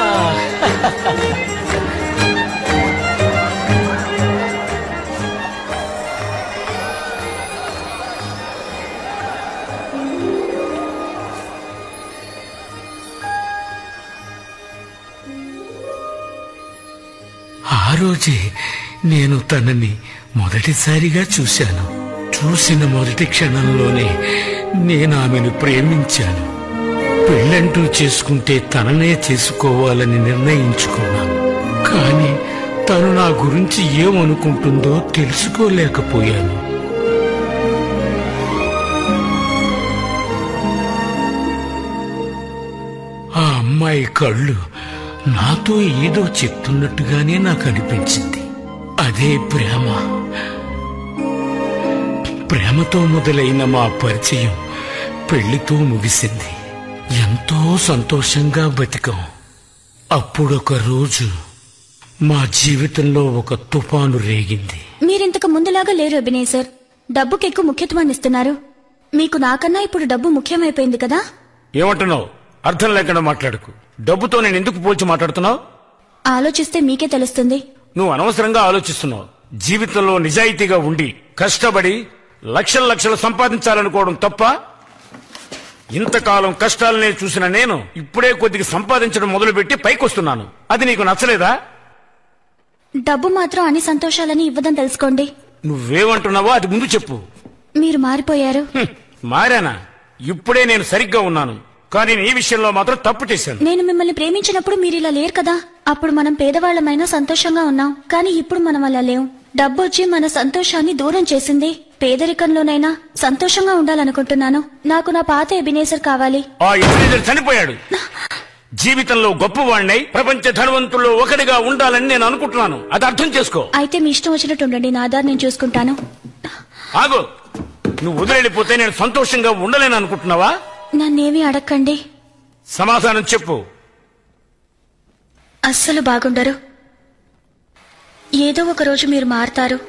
S9: ఆ రోజే నేను తనని మొదటిసారిగా చూశాను. చూసిన మొదటి క్షణంలోనే నేను ఆమెను ప్రేమించాను. పెళ్ళంటూ చేసుకుంటే తననే చేసుకోవాలని నిర్ణయించుకున్నాను. కానీ తను నా గురించి ఏమనుకుంటుందో తెలుసుకోలేకపోయాను. ఆ అమ్మాయి కళ్ళు నాతో ఏదో చెప్తున్నట్టుగానే నాకు అనిపించింది. అదే ప్రేమ. ప్రేమతో మొదలైన మా పరిచయం పెళ్లితో ముగిసింది. ఎంతో సంతోషంగా బతికాం. అప్పుడొక రోజు మా జీవితంలో ఒక తుఫాను రేగింది.
S13: మీరింతకు ముందులాగా లేరు ఎబినేజర్. డబ్బుకి ఎక్కువ ముఖ్యత్వాన్ని ఇస్తున్నారు. మీకు నాకన్నా ఇప్పుడు డబ్బు ముఖ్యమైపోయింది కదా?
S9: ఏమంటున్నావు? అర్థం లేకుండా మాట్లాడుకు. డబ్బుతో నేను ఎందుకు పోల్చి మాట్లాడుతున్నావు?
S13: ఆలోచిస్తే మీకే తెలుస్తుంది.
S9: నువ్వు అనవసరంగా ఆలోచిస్తున్నావు. జీవితంలో నిజాయితీగా ఉండి కష్టపడి లక్షల లక్షలు సంపాదించాలనుకోవడం తప్ప? ఇంతకాలం కష్టాలనే చూసిన నేను ఇప్పుడే కొద్దిగా సంపాదించడం మొదలుపెట్టి పైకొస్తున్నాను. అది నీకు నచ్చలేదా?
S13: డబ్బు మాత్రం అన్ని సంతోషాలని ఇవ్వదని తెలుసుకోండి.
S9: నువ్వేమంటున్నావో అది ముందు చెప్పు.
S13: మీరు మారిపోయారు.
S9: మారానా? ఇప్పుడే నేను సరిగ్గా ఉన్నాను. కానీ నీ విషయంలో మాత్రం తప్పు చేశాను.
S13: నేను మిమ్మల్ని ప్రేమించినప్పుడు మీరు ఇలా లేరు కదా. అప్పుడు మనం పేదవాళ్లమైనా సంతోషంగా ఉన్నాం. కానీ ఇప్పుడు మనం అలా లేవు. డబ్బు వచ్చి మన సంతోషాన్ని దూరం చేసింది. పేదరికంలోనైనా సంతోషంగా ఉండాలనుకుంటున్నాను. నాకు నా పాత ఎబినేజర్ కావాలి.
S9: ఆ ఎబినేజర్ చనిపోయాడు. జీవితంలో గొప్పవాణ్ణై ప్రపంచ ధనవంతుల్లో ఒకటిగా ఉండాలని నేను అనుకుంటున్నాను. అది అర్థం చేసుకో.
S13: అయితే మీ ఇష్టం వచ్చినట్టు ఉండండి. నా ఆధార్ నేను చూసుకుంటాను.
S9: ఆగు. నువ్వు వదిలేడిపోతే నేను సంతోషంగా ఉండలేను అనుకుంటున్నావా?
S13: నన్నేమీ అడగండి.
S9: సమాధానం చెప్పు.
S13: అస్సలు బాగుండరు. ఏదో ఒక రోజు మీరు మారతారు.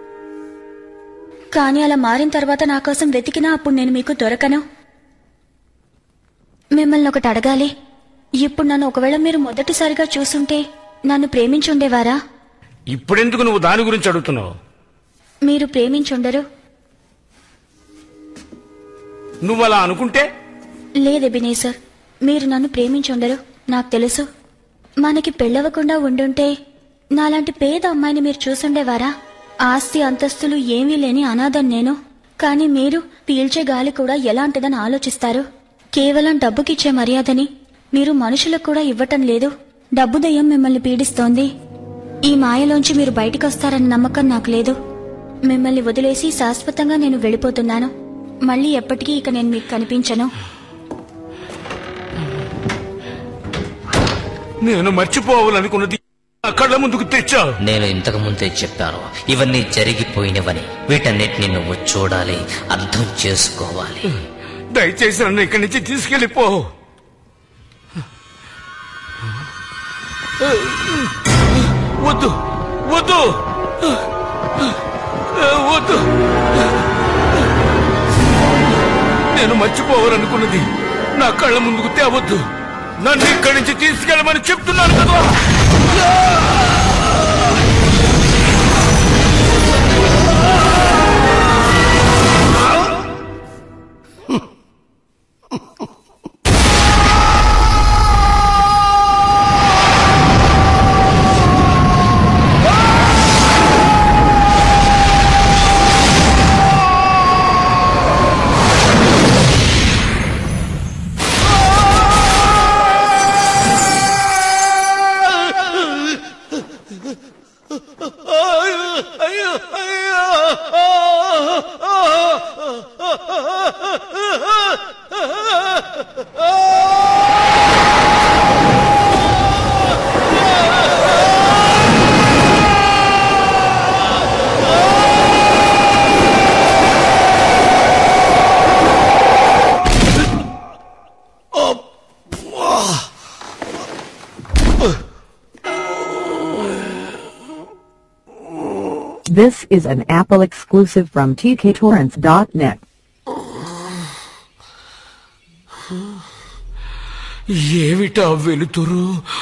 S13: కానీ అలా మారిన తర్వాత నా కోసం వెతికినా అప్పుడు నేను మీకు దొరకను. మిమ్మల్ని ఒకటి అడగాలి. ఇప్పుడు నన్ను ఒకవేళ మీరు మొదటిసారిగా చూసుంటే నన్ను ప్రేమించుండేవారా?
S9: ఇప్పుడెందుకు నువ్వు దాని గురించి అడుగుతున్నావు?
S13: మీరు ప్రేమించుండరు.
S9: నువ్వు అలా అనుకుంటే?
S13: లేదు ఎబినేజర్, మీరు నన్ను ప్రేమించుండరు, నాకు తెలుసు. మనకి పెళ్ళవకుండా ఉండుంటే నాలాంటి పేద అమ్మాయిని మీరు చూసుండేవారా? ఆస్తి అంతస్తులు ఏమీ లేని అనాథం నేను. కానీ మీరు పీల్చే గాలి కూడా ఎలాంటిదని ఆలోచిస్తారు. కేవలం డబ్బుకిచ్చే మర్యాదని మీరు మనుషులకు కూడా ఇవ్వటం లేదు. డబ్బు దయ్యం మిమ్మల్ని పీడిస్తోంది. ఈ మాయలోంచి మీరు బయటికొస్తారన్న నమ్మకం నాకు లేదు. మిమ్మల్ని వదిలేసి శాశ్వతంగా నేను వెళ్ళిపోతున్నాను. మళ్ళీ ఎప్పటికీ ఇక నేను మీకు కనిపించను.
S9: నేను మర్చిపోవాలనుకున్నది కళ్ళ ముందుకు తెచ్చా.
S12: నేను ఇంతకు ముందే చెప్పాను, ఇవన్నీ జరిగిపోయినవని. వీటన్నిటిని నువ్వు చూడాలి, అర్థం చేసుకోవాలి.
S9: దయచేసి నన్ను ఇక్కడి నుంచి తీసుకెళ్ళిపో. వద్దు వద్దు వద్దు. నేను మర్చిపోవాలనుకున్నది నా కళ్ళ ముందుకు తేవద్దు. నన్ను ఇక్కడి నుంచి తీసుకెళ్ళమని చెప్తున్నాను కదా.
S1: This is an Apple exclusive from T K torrents dot net.
S9: ఏమిటా వెలుతురు?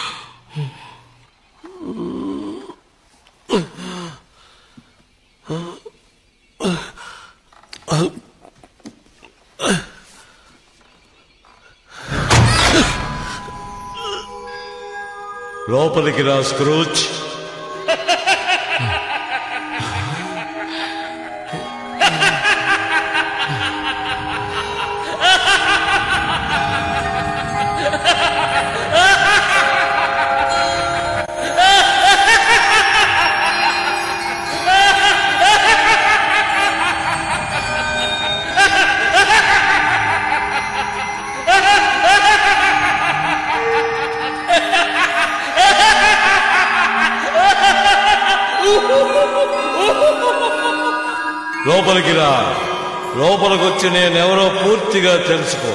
S6: లోపలికి రా స్క్రూజ్. లోపలికి రా. లోపలికి వచ్చి నేనెవరో పూర్తిగా తెలుసుకో.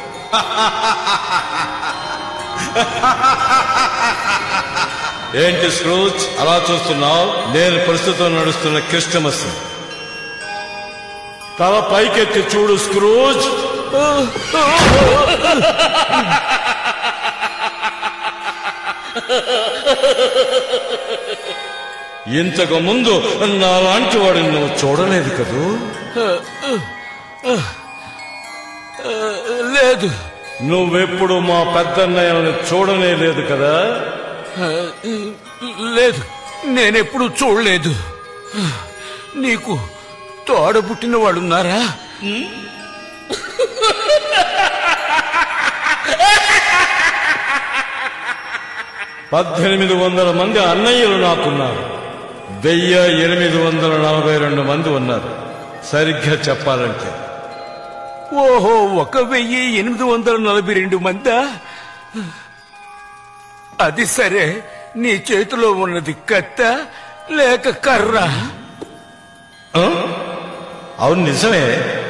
S6: ఏంటి స్క్రూజ్ అలా చూస్తున్నావు? నేను ప్రస్తుతం నడుస్తున్న క్రిస్టమస్. తల పైకెత్తి చూడు స్క్రూజ్. ఇంతకు ముందు నాలాంటి వాడిని నువ్వు చూడలేదు కదూ?
S9: లేదు.
S6: నువ్వెప్పుడు మా పెద్దన్నయ్యని చూడనే లేదు కదా?
S9: లేదు, నేనెప్పుడు చూడలేదు. నీకు తోడబుట్టిన వాళ్ళున్నారా?
S6: పద్దెనిమిది వందల మంది అన్నయ్యలు నాకున్నారు. వెయ్యి ఎనిమిది వందల నలభై రెండు మంది ఉన్నారు సరిగ్గా చెప్పాలంటే.
S9: ఓహో, ఒక వెయ్యి ఎనిమిది వందల నలభై రెండు మందా? అది సరే, నీ చేతిలో ఉన్నది కత్త లేక కర్ర?
S6: అవును, నిజమే.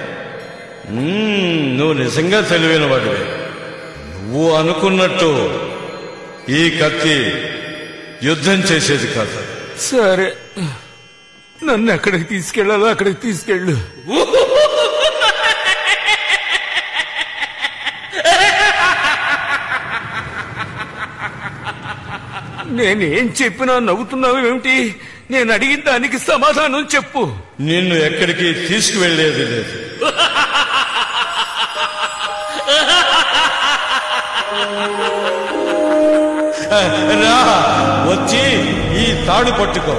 S6: నువ్వు నిజంగా తెలివైన వాడివే. నువ్వు అనుకున్నట్టు ఈ కత్తి యుద్ధం చేసేది కాదు.
S9: సరే, నన్ను ఎక్కడికి తీసుకెళ్లాలో అక్కడికి తీసుకెళ్ళు. నేనేం చెప్పినా నవ్వుతున్నావు ఏమిటి? నేను అడిగిన దానికి సమాధానం చెప్పు.
S6: నిన్ను ఎక్కడికి తీసుకువెళ్లేది లేదు. రా, వచ్చి ఈ తాడు పట్టుకో.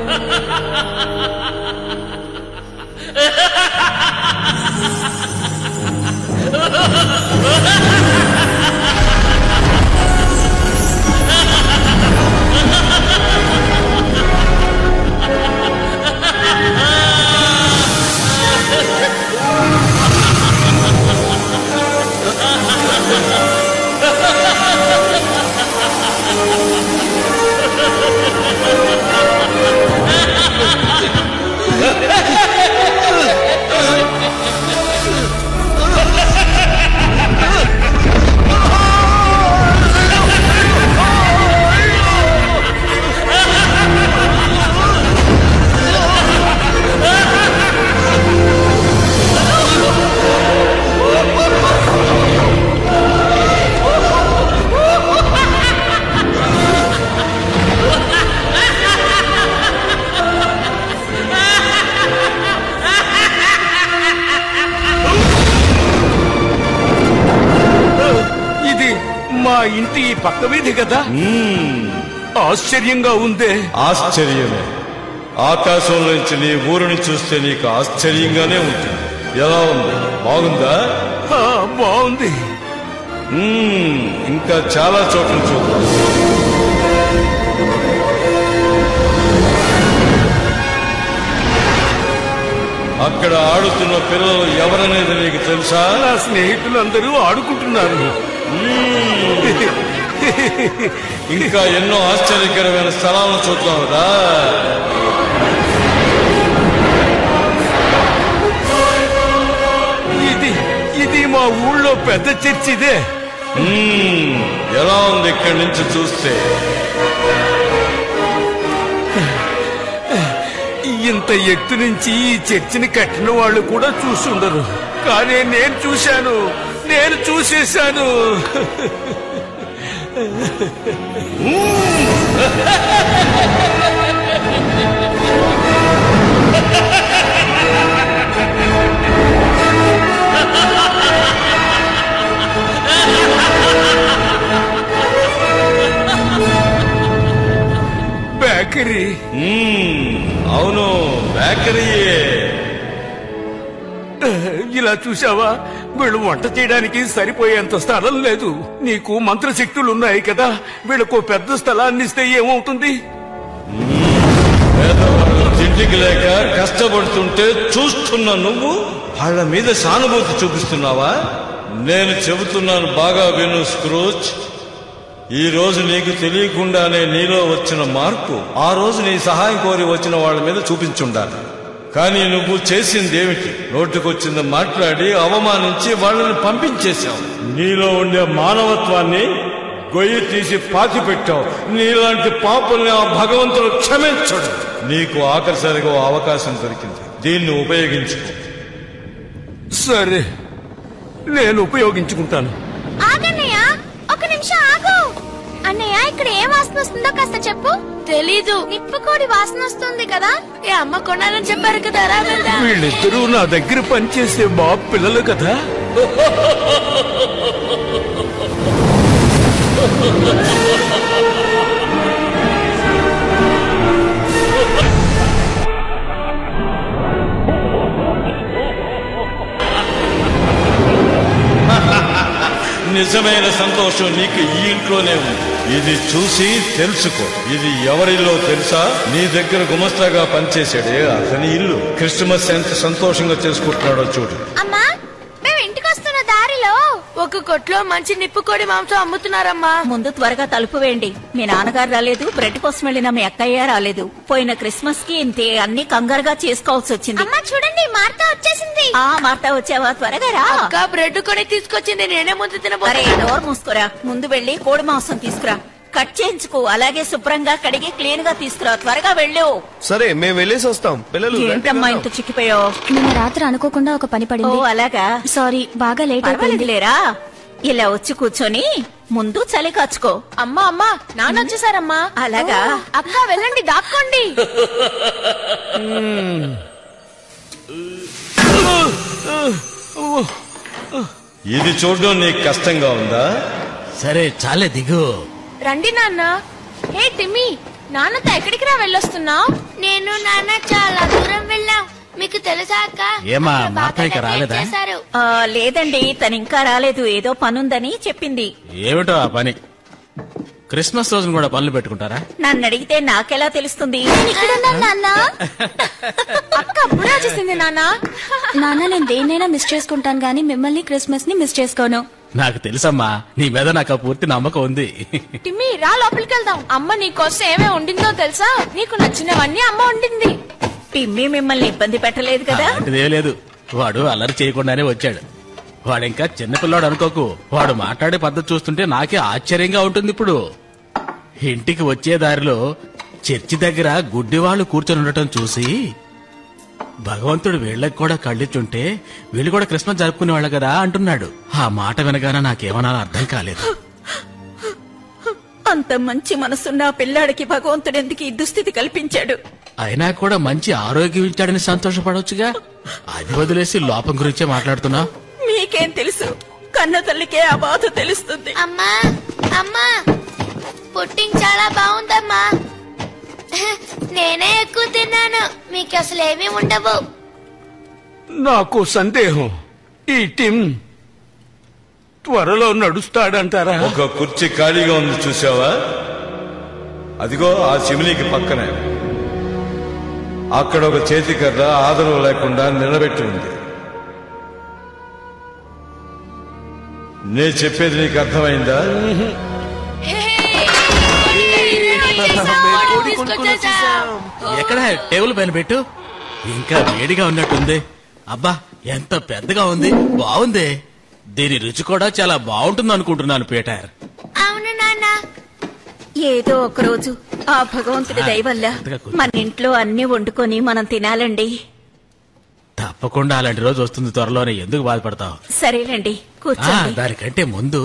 S9: ఇంటి పక్క వీధి కదా? ఆశ్చర్యంగా ఉందే.
S6: ఆశ్చర్యమే. ఆకాశంలోంచి నీ ఊరిని చూస్తే నీకు ఆశ్చర్యంగానే ఉంటుంది. ఎలా ఉంది? బాగుందా?
S9: బాగుంది.
S6: ఇంకా చాలా చోట్ల చూద్దాం. అక్కడ ఆడుతున్న పిల్లలు ఎవరనేది నీకు తెలుసా?
S9: నా స్నేహితులందరూ ఆడుకుంటున్నారు.
S6: ఇంకా ఎన్నో ఆశ్చర్యకరమైన స్థలాలను చూద్దాం రా.
S9: ఇది ఇది మా ఊళ్ళో పెద్ద చర్చి ఇదే.
S6: ఎలా ఉంది ఇక్కడి నుంచి చూస్తే?
S9: ఇంత ఎత్తు నుంచి ఈ చర్చిని కట్టిన వాళ్ళు కూడా చూసుండరు. కానీ నేను చూశాను, నేను చూసేశాను. బేకరీ.
S6: అవును, బేకరీయే.
S9: ఇలా చూసావా, వీళ్ళు వంట చేయడానికి సరిపోయేంత స్థలం లేదు. నీకు మంత్రశక్తులు ఉన్నాయి కదా, వీళ్ళకు పెద్ద స్థలాన్ని ఇస్తే ఏమవుతుంది?
S6: తిండికి లేక కష్టపడుతుంటే చూస్తున్నా నువ్వు వాళ్ళ మీద సానుభూతి చూపిస్తున్నావా? నేను చెబుతున్నాను, బాగా విను స్క్రూజ్. ఈ రోజు నీకు తెలియకుండానే నీలో వచ్చిన మార్పు ఆ రోజు నీ సహాయం కోరి వచ్చిన వాళ్ళ మీద చూపించుండాలి. కానీ నువ్వు చేసింది ఏమిటి? నోటికొచ్చింది మాట్లాడి అవమానించి వాళ్ళని పంపించేశావు. నీలో ఉండే మానవత్వాన్ని గొయ్యి తీసి పాతి పెట్టావు. నీలాంటి పాపుల్ని ఆ భగవంతుడు క్షమించడు. నీకు ఆఖరిసరిగా అవకాశం దొరికింది, దీన్ని ఉపయోగించుకో.
S9: సరే, నేను ఉపయోగించుకుంటాను.
S5: ఆగన్నయ్య, ఒక నిమిషం ఆగు. అన్నయ్య, ఇక్కడ ఏ వాసన వస్తుందో కాస్త చెప్పు. తెలీదు. నిప్పుకోడి వాసన వస్తుంది కదా, ఏ అమ్మ కొనాలని చెప్పారు కదా.
S9: వీళ్ళిద్దరూ నా దగ్గర పనిచేసే బాబు పిల్లలు కదా.
S6: నిజమైన సంతోషం నీకు ఈ ఇంట్లోనే ఉంది. ఇది చూసి తెలుసుకో. ఇది ఎవరిలో తెలుసా? నీ దగ్గర గుమస్తాగా పనిచేసాడే అతని ఇల్లు. క్రిస్మస్ ఎంత సంతోషంగా చేసుకుంటున్నాడో చూడు.
S5: అమ్మా, మేము ఇంటికి వస్తున్న దారిలో ఒక కొట్లో మంచి నిప్పుకోడి మాంసం అమ్ముతున్నారమ్మా.
S14: ముందు త్వరగా తలుపు వేయండి. మీ నాన్నగారు రాలేదు, బ్రెడ్ కోసం వెళ్ళిన మీ అక్కయ్య రాలేదు. పోయిన క్రిస్మస్ కి ఇంతే అన్ని కంగారుగా చేసుకోవాల్సి వచ్చింది.
S5: అమ్మా చూడండి, మార్తా వచ్చేసింది.
S14: ఆ మార్తా వచ్చావా? త్వరగా రా.
S5: అక్క బ్రెడ్ కొని తీసుకొచ్చింది, నేనే ముందు తినబోతున్నా.
S14: డోర్ మూసుకోరా. ముందు వెళ్ళి కోడి మాంసం తీసుకురా. కట్ చేయించుకో, అలాగే శుభ్రంగా కడిగి క్లీన్ గా తీసుకురా. త్వరగా వెళ్ళు.
S7: సరే మేము వెళ్ళేసి వస్తాం. పిల్లలు
S14: ఏంటమ్మా ఇంత చిక్కిపోయావు?
S13: నిన్న రాత్రి అనుకోకుండా ఒక పని పడింది.
S14: ఓ అలాగా,
S13: సారీ, బాగా లేట్ అయిపోయింది.
S14: లేరా? ఇలా వచ్చి కూర్చొని ముందు చలి కాచుకో.
S5: అమ్మా అమ్మా నాన్న వచ్చేసారమ్మా.
S14: అలాగా
S5: అక్క వెళ్ళండి, దాక్కోండి.
S6: ఇది చూడడం నీకు కష్టంగా ఉందా?
S8: సరే చాలే దిగు.
S5: రండి నాన్న. హే టిమ్మి, నాన్నతో ఎక్కడికి రా వెళ్ళొస్తున్నావు?
S15: నేను నాన్న చాలా దూరం వెళ్ళాం. మీకు తెలుసా అక్క?
S8: ఏమా మాత్రం ఇక రాలేదా?
S14: ఆ, లేదండి, తను ఇంకా రాలేదు. ఏదో పనుందని చెప్పింది.
S8: ఏమిటో ఆ పని? క్రిస్మస్ రోజున కూడా పనులు పెట్టుకుంటారా?
S14: నన్ను అడిగితే నాకెలా తెలుస్తుంది?
S5: అక్క అప్పుడే వచ్చేసింది నాన్న.
S13: నాన్న, నేను దేన్నైనా మిస్ చేసుకుంటాను గానీ మిమ్మల్ని క్రిస్మస్ ని మిస్ చేసుకోను.
S8: నాకు తెలుసమ్మా, నీ మీద నాకు పూర్తి నమ్మకం ఉంది.
S5: టిమ్మి రా, లోపలికి వెళ్దాం. అమ్మ నీకోసం ఏమే వండిందో తెలుసా? నీకు నచ్చినవన్నీ అమ్మ వండింది.
S14: టిమ్మి మిమ్మల్ని ఇబ్బంది పెట్టలేదు కదా?
S8: అలాంటిదే లేదు, వాడు అల్లరి చేయకుండానే వచ్చాడు. వాడింకా చిన్నపిల్లాడు అనుకోకు. వాడు మాట్లాడే పద్ధతి చూస్తుంటే నాకే ఆశ్చర్యంగా ఉంటుంది. ఇప్పుడు ఇంటికి వచ్చే దారిలో చర్చి దగ్గర గుడ్డి వాళ్ళు కూర్చొని ఉండటం చూసి భగవంతుడు వీళ్ళకి కూడా కళ్ళిచ్చుంటే వీళ్ళు కూడా క్రిస్మస్ జరుపుకునేవాళ్ళు కదా అంటున్నాడు. ఆ మాట వినగానే నాకేమన్నా అర్థం కాలేదు.
S14: అంత మంచి మనసున్న పిల్లాడికి భగవంతుడు ఎందుకు ఈ దుస్థితి కల్పించాడు?
S8: అయినా కూడా మంచి ఆరోగ్యం ఇచ్చాడని సంతోషపడవచ్చుగా. అది వదిలేసి లోపం గురించే మాట్లాడుతున్నా.
S14: మీకేం తెలుసు? కన్న తల్లికే ఆ బాధ తెలుస్తుంది.
S15: అమ్మా అమ్మా, పుట్టింగ్ చాలా బాగుందమ్మా. నేనే ఎక్కువ తిన్నాను, మీకు అసలు ఏమీ ఉండవు.
S9: నాకు సందేహం, ఈ టిమ్ త్వరలో నడుస్తాడంటారా?
S6: ఒక కుర్చీ ఖాళీగా ఉంది చూసావా? అదిగో ఆ చిమినీకి పక్కనే. అక్కడ ఒక చేతికర్ర ఆదరవు లేకుండా నిలబెట్టి ఉంది. నేను చెప్పేది నీకు అర్థమైందా?
S8: ఎక్కడ టేబుల్ పైన పెట్టు. ఇంకా వేడిగా ఉన్నట్టుంది. అబ్బా ఎంత పెద్దగా ఉంది, బాగుంది. దీని రుచి కూడా చాలా బాగుంటుంది అనుకుంటున్నాను పీటర్.
S15: అవును నాన్న.
S14: ఏదో ఒక రోజు ఆ భగవంతుడి దయ వల్ల మన ఇంట్లో అన్ని వండుకొని మనం తినాలండి.
S8: తప్పకుండా అలాంటి రోజు వస్తుంది త్వరలోనే. ఎందుకు బాధపడతావు?
S14: సరేనండి, కూర్చోండి.
S8: దానికంటే ముందు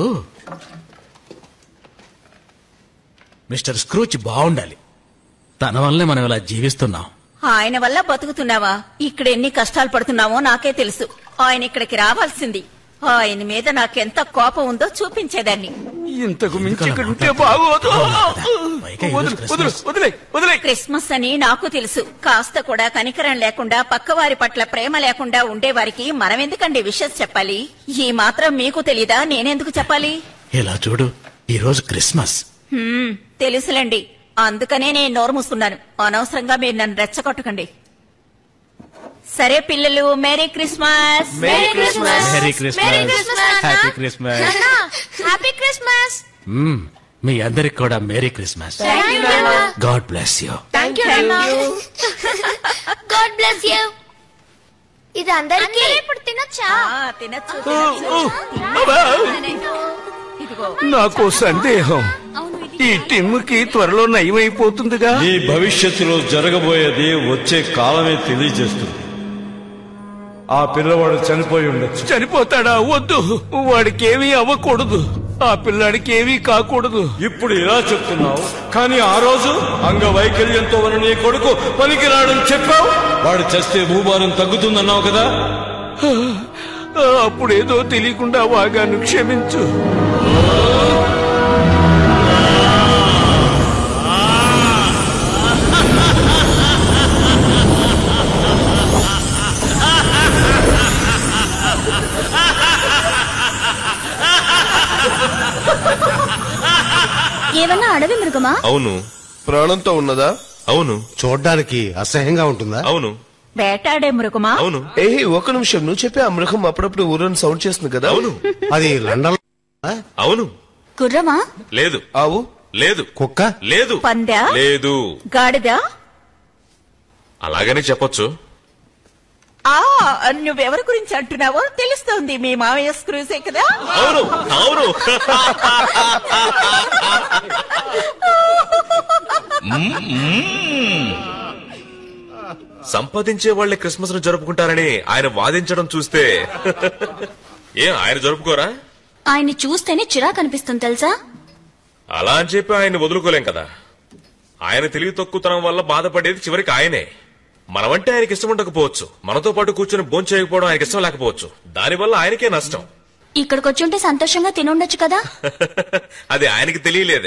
S8: మిస్టర్ స్క్రూచ్ బాగుండాలి. తన వల్లే మనం ఇలా జీవిస్తున్నాం.
S14: ఆయన వల్ల బతుకుతున్నావా? ఇక్కడ ఎన్ని కష్టాలు పడుతున్నామో నాకే తెలుసు. ఆయన ఇక్కడికి రావాల్సింది. ఆయన మీద నాకెంత కోపం ఉందో చూపించేదాన్ని.
S9: ఇంతకు మించి ఉంటే బాగోదు.
S14: క్రిస్మస్ అని నాకు తెలుసు. కాస్త కూడా కనికరం లేకుండా, పక్కవారి పట్ల ప్రేమ లేకుండా ఉండేవారికి మనం ఎందుకండి విషయం చెప్పాలి? ఈ మాత్రం మీకు తెలీదా? నేనెందుకు చెప్పాలి?
S8: ఇలా చూడు, ఈ రోజు క్రిస్మస్.
S14: హ్మ్, తెలుసులేండి. అందుకనే నేను నోరు మూసుకున్నాను. అనవసరంగా మీరు నన్ను రెచ్చగొట్టకండి. సరే పిల్లలు, merry Christmas.
S8: Merry Christmas. Merry Christmas. Happy Christmas.
S5: Happy Christmas.
S8: మీ అందరికి కూడా merry Christmas. God bless you.
S5: Thank you నాన్న.
S15: God bless you. ఇది అందరికీ
S5: ఇప్పుడు తినొచ్చా?
S14: తినచ్చు.
S9: నాకు సందేహం, ఈ టిమ్కి త్వరలో నయమైపోతుందిగా.
S6: నీ భవిష్యత్తులో జరగబోయేది వచ్చే కాలమే తెలియజేస్తుంది. ఆ పిల్లవాడు చనిపోయి ఉండొచ్చు.
S9: చనిపోతాడా? వద్దు, వాడికి ఏమీ అవ్వకూడదు. ఆ పిల్లాడికి ఏమీ కాకూడదు.
S6: ఇప్పుడు ఇలా చెప్తున్నావు, కానీ ఆ రోజు అంగవైకల్యంతో ఉన్న నీ కొడుకు పనికిరాడని చెప్పావు. వాడు చస్తే భూభారం తగ్గుతుందన్నావు కదా.
S9: అప్పుడేదో తెలియకుండా వాగాను, క్షమించు.
S13: ఏమన్నా అడవి మృగమా?
S3: అవును.
S7: ప్రాణంతో ఉన్నదా?
S3: అవును.
S2: చూడ్డానికి అసహ్యంగా ఉంటుందా?
S3: అవును.
S14: వేటాడే మృగమా?
S3: అవును.
S7: ఏ ఒక నిమిషం, నువ్వు చెప్పే ఆ మృగం అప్పుడప్పుడు ఊరని సౌండ్ చేస్తుంది కదా?
S3: అవును.
S2: అది లండన్.
S3: అవును.
S13: గుర్రమా?
S3: లేదు.
S7: ఆవు?
S3: లేదు.
S2: కుక్క?
S3: లేదు.
S14: పందా?
S3: లేదు.
S14: గాడిదా?
S3: అలాగనే చెప్పొచ్చు.
S14: ఆ నువ్వెవరి గురించి అంటున్నావో తెలుస్తోంది. మీ మామయ్య స్క్రూసే కదా?
S3: అవును అవును. సంపాదించే వాళ్ళే క్రిస్మస్ ను జరుపుకుంటారని ఆయన వాదించడం చూస్తే ఏ ఆయన జరుపుకోరా?
S13: ఆయన్ని చూస్తేనే చిరాకు అనిపిస్తుంది తెలుసా?
S3: అలా అని చెప్పి ఆయన్ని వదులుకోలేం కదా. ఆయన తెలివి తక్కువతనం వల్ల బాధపడేది చివరికి ఆయనే. మనమంటే ఆయనకి ఇష్టం ఉండకపోవచ్చు, మనతో పాటు కూర్చొని భోజనం చేయకపోవడం ఆయనకి ఇష్టం లేకపోవచ్చు. దానివల్ల ఆయనకే నష్టం.
S13: ఇక్కడికి వచ్చుంటే సంతోషంగా తినుండొచ్చు కదా.
S3: అది ఆయనకి తెలియలేదే.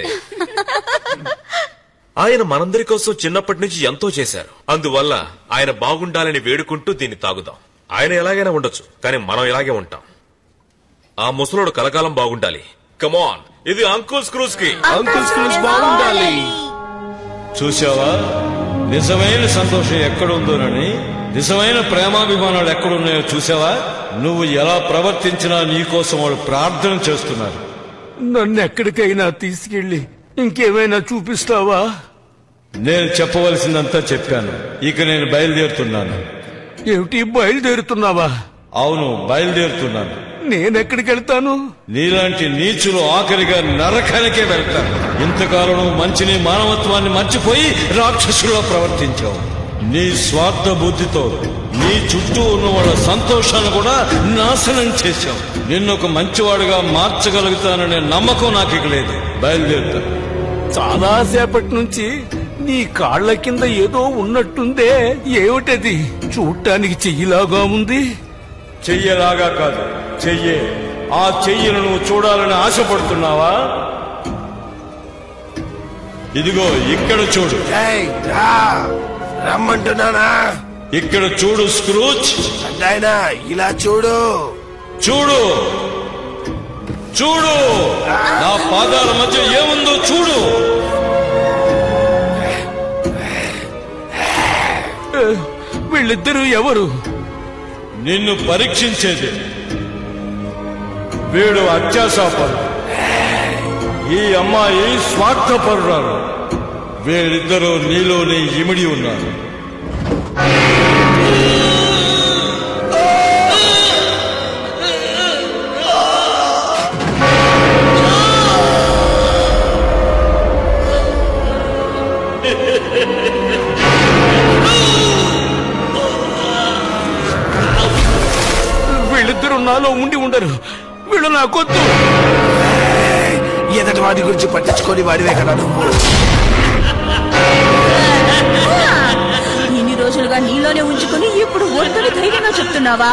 S3: ఆయన మనందరి కోసం చిన్నప్పటి నుంచి ఎంతో చేశారు. అందువల్ల ఆయన బాగుండాలని వేడుకుంటూ దీన్ని తాగుదాం. ఆయన ఎలాగైనా ఉండొచ్చు, కానీ మనం ఇలాగే ఉంటాం. ఆ ముసలోడు కలకాలం బాగుండాలి. కమాన్, ఇది అంకుల్ స్క్రూస్ కి.
S6: అంకుల్ స్క్రూస్ బాగుండాలి. చూసావా, నిజమైన సంతోషం ఎక్కడుందోనని, నిజమైన ప్రేమాభిమానాలు ఎక్కడున్నాయో చూసావా? నువ్వు ఎలా ప్రవర్తించినా నీకోసం వాళ్ళు ప్రార్థన చేస్తున్నారు.
S9: నన్ను ఎక్కడికైనా తీసుకెళ్లి ఇంకేమైనా చూపిస్తావా?
S6: నేను చెప్పవలసిందంతా చెప్పాను. ఇక నేను బయలుదేరుతున్నాను.
S9: ఏమిటి బయలుదేరుతున్నావా?
S6: అవును, బయలుదేరుతున్నాను.
S9: నేనెక్కడికి వెళ్తాను?
S6: నీలాంటి నీచులు ఆఖరిగా నరకానికే వెళ్తాను. ఇంతకాలం మంచిని మానవత్వాన్ని మర్చిపోయి రాక్షసులా ప్రవర్తించావు. నీ స్వార్థ బుద్ధితో నీ చుట్టూ ఉన్న వాళ్ళ సంతోషాన్ని కూడా నాశనం చేశావు. నిన్నొక మంచివాడుగా మార్చగలుగుతాననే నమ్మకం నాకు ఇక లేదు. బయలుదేరుతాను.
S9: చాలాసేపటి నుంచి నీ కాళ్ల కింద ఏదో ఉన్నట్టుందే. ఏమిటది? చూడటానికి చెయ్యిలాగా ఉంది.
S6: చెయ్యలాగా కాదు, చెయ్యే. ఆ చెయ్యను నువ్వు చూడాలని ఆశపడుతున్నావా? ఇదిగో ఇక్కడ చూడు.
S7: రమ్మంటున్నానా?
S6: ఇక్కడ చూడు స్క్రూజ్.
S7: నాయనా ఇలా చూడు.
S6: చూడు చూడు, నా పాదాల మధ్య ఏముందో చూడు.
S9: వీళ్ళిద్దరూ ఎవరు?
S6: నిన్ను పరీక్షించేది. వీడు అత్యాశాపరుడు, ఈ అమ్మాయి స్వార్థపరురాలు. వీరిద్దరూ నీలోనే ఇమిడి ఉన్నారు.
S9: వీళ్ళిద్దరూ నాలో ఉండి ఉండరు. వీళ్ళు నాకొద్దు.
S7: ఎదటి వాడి గురించి పట్టించుకొని వాడివే కదా నువ్వు.
S14: ఇన్ని రోజులుగా నీలోనే ఉంచుకుని ఇప్పుడు వద్దని ధైర్యంగా చెప్తున్నావా?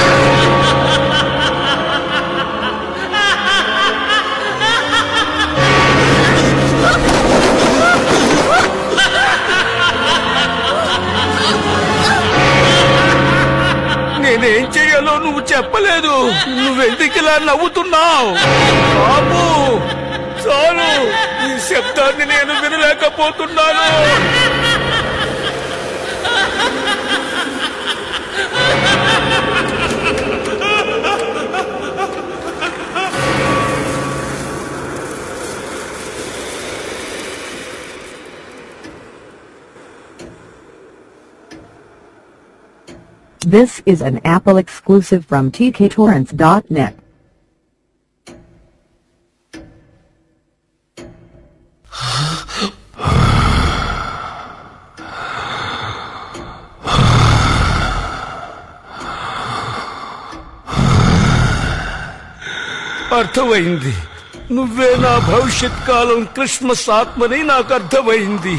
S9: నేనేం చెయ్యాలో నువ్వు చెప్పలేదు. నువ్వెందుకు ఇలా నవ్వుతున్నావు? బాబు చాలు, ఈ శబ్దాన్ని నేను వినలేకపోతున్నాను.
S1: This is an Apple exclusive from T K torrents dot net.
S9: అర్థమైంది. నువ్వే నా భవిష్యత్ కాలం క్రిస్మస్ ఆత్మని నాకు అర్థమైంది.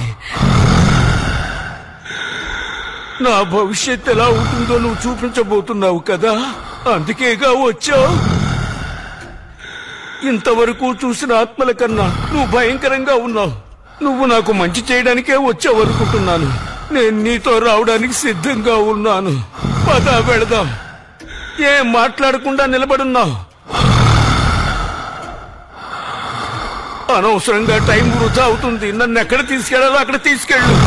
S9: నా భవిష్యత్ ఎలా ఉంటుందో నువ్వు చూపించబోతున్నావు కదా, అందుకేగా వచ్చావు. ఇంతవరకు చూసిన ఆత్మల కన్నా నువ్వు భయంకరంగా ఉన్నావు. నువ్వు నాకు మంచి చేయడానికే వచ్చావు అనుకుంటున్నాను. నేను నీతో రావడానికి సిద్ధంగా ఉన్నాను. పద వెళదాం. ఏం మాట్లాడకుండా నిలబడున్నావు? అనవసరంగా టైం వృధా అవుతుంది. నన్ను ఎక్కడ తీసుకెళ్లాలో అక్కడ తీసుకెళ్ళు.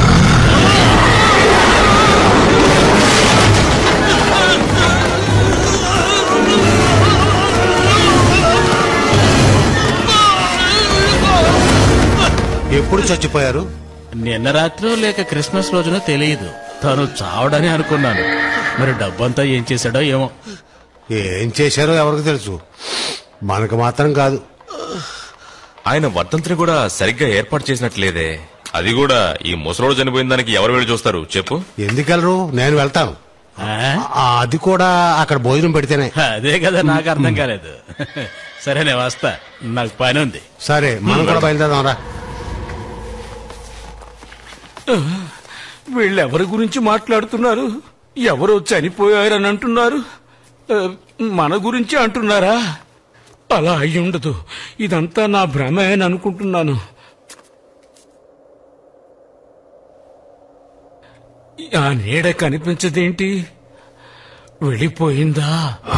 S2: ఎప్పుడు చచ్చిపోయారు?
S8: నిన్న రాత్రి లేక క్రిస్మస్ రోజున తెలియదు. తను చావడని అనుకున్నాను. మరి డబ్బంతా ఏం చేశాడో ఏమో.
S2: ఏం చేశారో ఎవరికి తెలుసు, మనకు మాత్రం కాదు.
S3: ఆయన వర్ధంతిని కూడా సరిగ్గా ఏర్పాటు చేసినట్లేదే. అది కూడా ఈ ముసలోడు చనిపోయిన దానికి ఎవరు వెళ్ళి చూస్తారు చెప్పు?
S2: ఎందుకెళ్ళరు, నేను వెళ్తాను. అది కూడా అక్కడ భోజనం పెడితేనే.
S8: అదే కదా నాకు అర్థం కాలేదు. సరేనే వస్తా, నాకు పని ఉంది.
S2: సరే మనం కూడా బయలుదేరదాం రా.
S9: వీళ్ళెవరి గురించి మాట్లాడుతున్నారు? ఎవరో చనిపోయారని అంటున్నారు. మన గురించి అంటున్నారా? అలా అయి ఉండదు, ఇదంతా నా భ్రమే అని అనుకుంటున్నాను. ఆ నీడ కనిపించదేంటి? వెళ్ళిపోయిందా?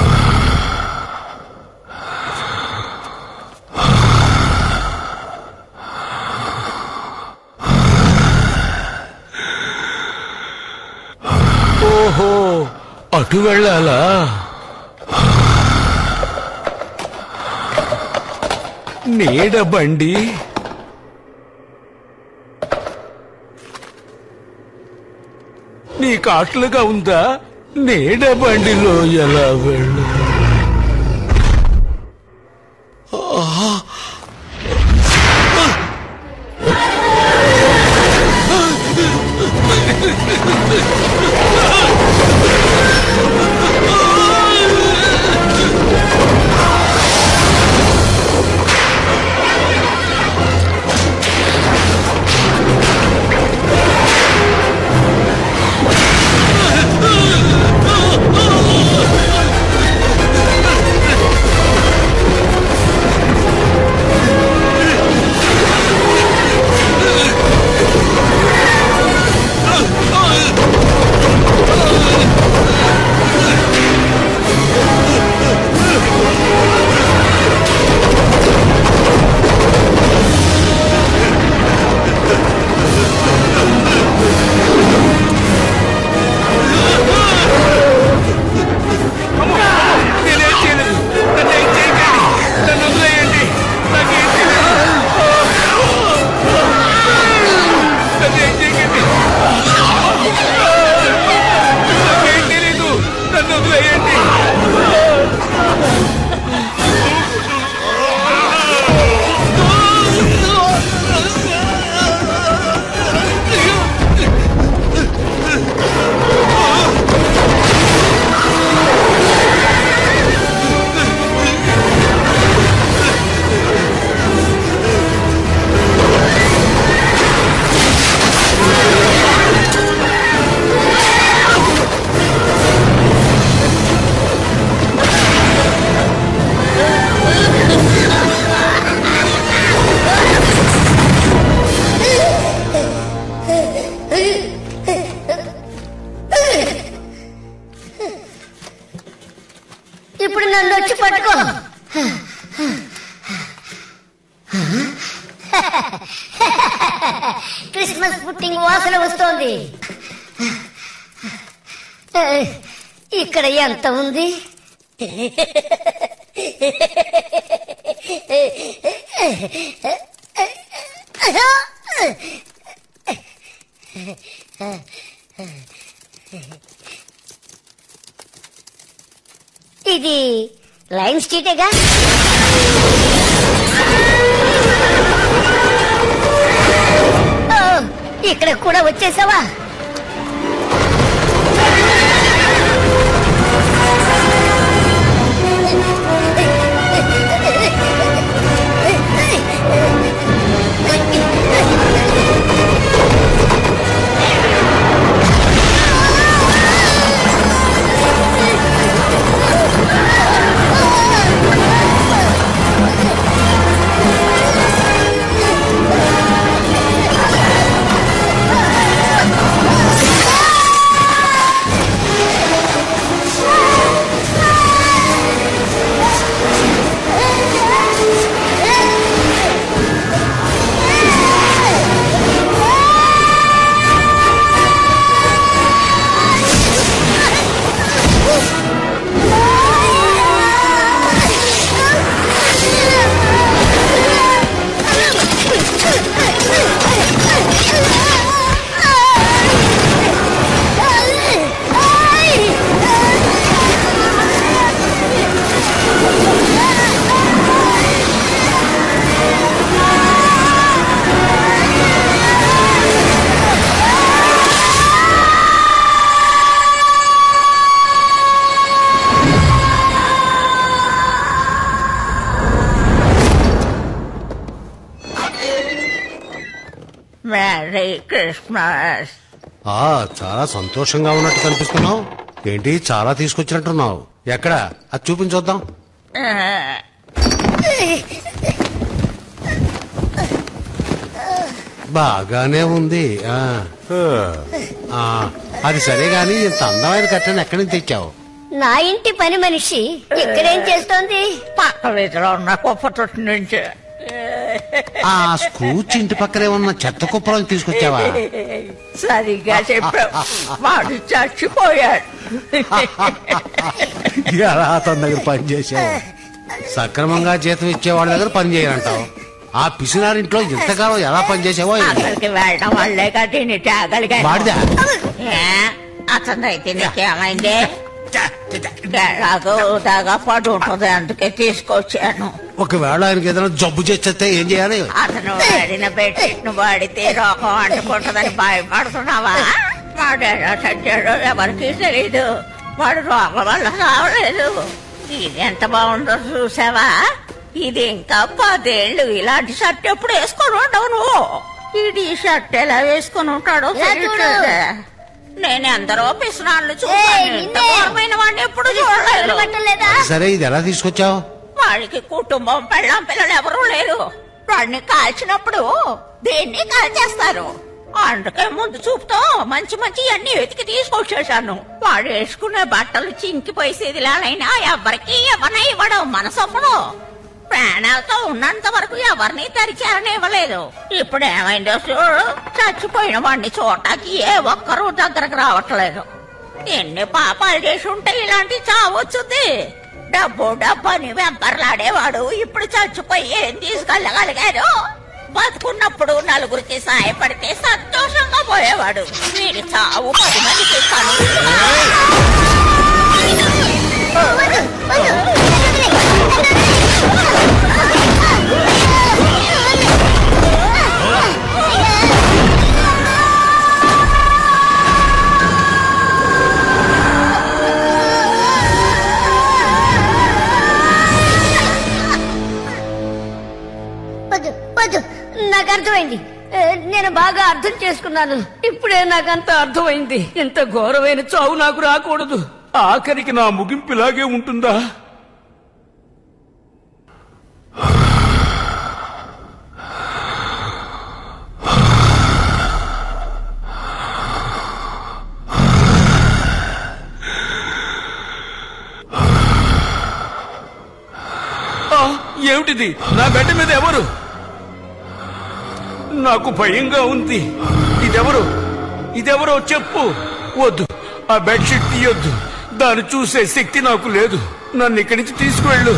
S9: ఓహో, అటు వెళ్ళాలా? నీడ బండి నీకు ఆటలుగా ఉందా? నీడ బండిలో ఎలా వెళ్ళు?
S15: ఇప్పుడు నన్ను వచ్చి పట్టుకో. క్రిస్మస్ పుట్టింగ్ వాసన వస్తోంది. ఇక్కడ ఎంత ఉంది? ఇది లైన్ స్ట్రీటేగా? ఇక్కడ కూడా వచ్చేసావా?
S16: Happy Christmas.
S2: ఆ చాలా సంతోషంగా ఉన్నట్టు కనిపిస్తున్నావు. ఏంటి చాలా తీసుకొచ్చినట్టున్నావు? ఎక్కడ అది చూపించొద్దాం. బాగానే ఉంది. ఆ ఆ, అది సరే గాని ఇంత అందమైన కట్టెను ఎక్కడి నుంచి తెచ్చావు?
S15: నా ఇంటి పని మనిషి ఇక్కడేం చేస్తోంది?
S16: పక్క వీధిలో ఉన్న కుప్ప తొట్టు నుంచి.
S2: ఆ స్కూచ్ ఇంటి పక్కనే ఉన్న చెత్త కుప్పలో తీసుకొచ్చావా?
S16: సరిగా చెప్పావు. వాడు చచ్చిపోయాడు.
S2: ఎలా అతని దగ్గర పని చేసావు? సక్రమంగా జీతం ఇచ్చేవాళ్ళ దగ్గర పని చేయాలంటావు. ఆ పిసినారింట్లో ఇంతకాలం ఎలా పని చేసావో?
S16: అక్కడికి వెళ్ళడం వల్లే కట్టిని తేగలిగా. అతను అయితే నీకేమైంది? దాగా పడి ఉంటుంది, అందుకే తీసుకొచ్చాను.
S2: ఒకవేళ ఆయనకి ఏదైనా జబ్బు చేస్తే ఏం చేయాలి?
S16: అతను వాడిన బెడ్షీట్ ను వాడితే రోగం అంటుకుంటుందని భయపడుతున్నావా? వాడు ఎలా చచ్చాడో ఎవరికి తెలీదు. వాడు రోగం వల్ల రావలేదు. ఇది ఎంత బాగుందో చూసావా? ఇది ఇంకా పదేళ్ళు ఇలాంటి షర్ట్ ఎప్పుడు వేసుకొని ఉండవు నువ్వు. ఇది షర్ట్ ఎలా వేసుకొని ఉంటాడో తెలియట్లేదే. నేను ఎందరో పిసినాళ్ళు చూసాను, ఇంత ఘోరమైన వాడిని ఎప్పుడు చూడలేదు.
S2: సరే, ఇది ఎలా తీసుకొచ్చావు?
S16: వాడికి కుటుంబం పెళ్ళాం పిల్లలు ఎవరూ లేరు. వాడిని కాల్చినప్పుడు దేన్ని కాల్చేస్తారు. అందుకే ముందు చూపుతో మంచి మంచి అన్ని వెతికి తీసుకొచ్చేసాను. వాడు వేసుకునే బట్టలు చింకిపోయేదిలానైనా ఎవరికి ఎవరిని ఇవ్వడం మన సొమ్మును. ప్రాణాలతో ఉన్నంత వరకు ఎవరిని తరిచారని ఇవ్వలేదు. ఇప్పుడు ఏమైందో చూడు, చచ్చిపోయిన వాడిని చూడటానికి ఏ ఒక్కరూ దగ్గరకు రావట్లేదు. ఎన్ని పాపాలు చేసి ఉంటే ఇలాంటి చావచ్చుంది. డబ్బు డబ్బు అని వెంపర్లాడేవాడు ఇప్పుడు చచ్చిపోయి ఏం తీసుకెళ్ళగలిగాడు? బతుకున్నప్పుడు నలుగురికి సాయపడితే సంతోషంగా పోయేవాడు. వీడి చావు పది మందికి కను.
S15: నాకు అర్థమైంది. నేను బాగా అర్థం చేసుకున్నాను.
S9: ఇప్పుడే నాకంత అర్థమైంది. ఇంత ఘోరమైన చావు నాకు రాకూడదు. ఆఖరికి నా ముగింపు ఇలాగే ఉంటుందా? ఏమిటిది? నా బెడ్ మీద ఎవరు? నాకు భయంగా ఉంది. ఇదెవరు? ఇదెవరో చెప్పు. వద్దు, ఆ బెడ్షీట్ తీయొద్దు. దాన్ని చూసే శక్తి నాకు లేదు. నన్ను ఇక్కడి నుంచి తీసుకువెళ్ళు.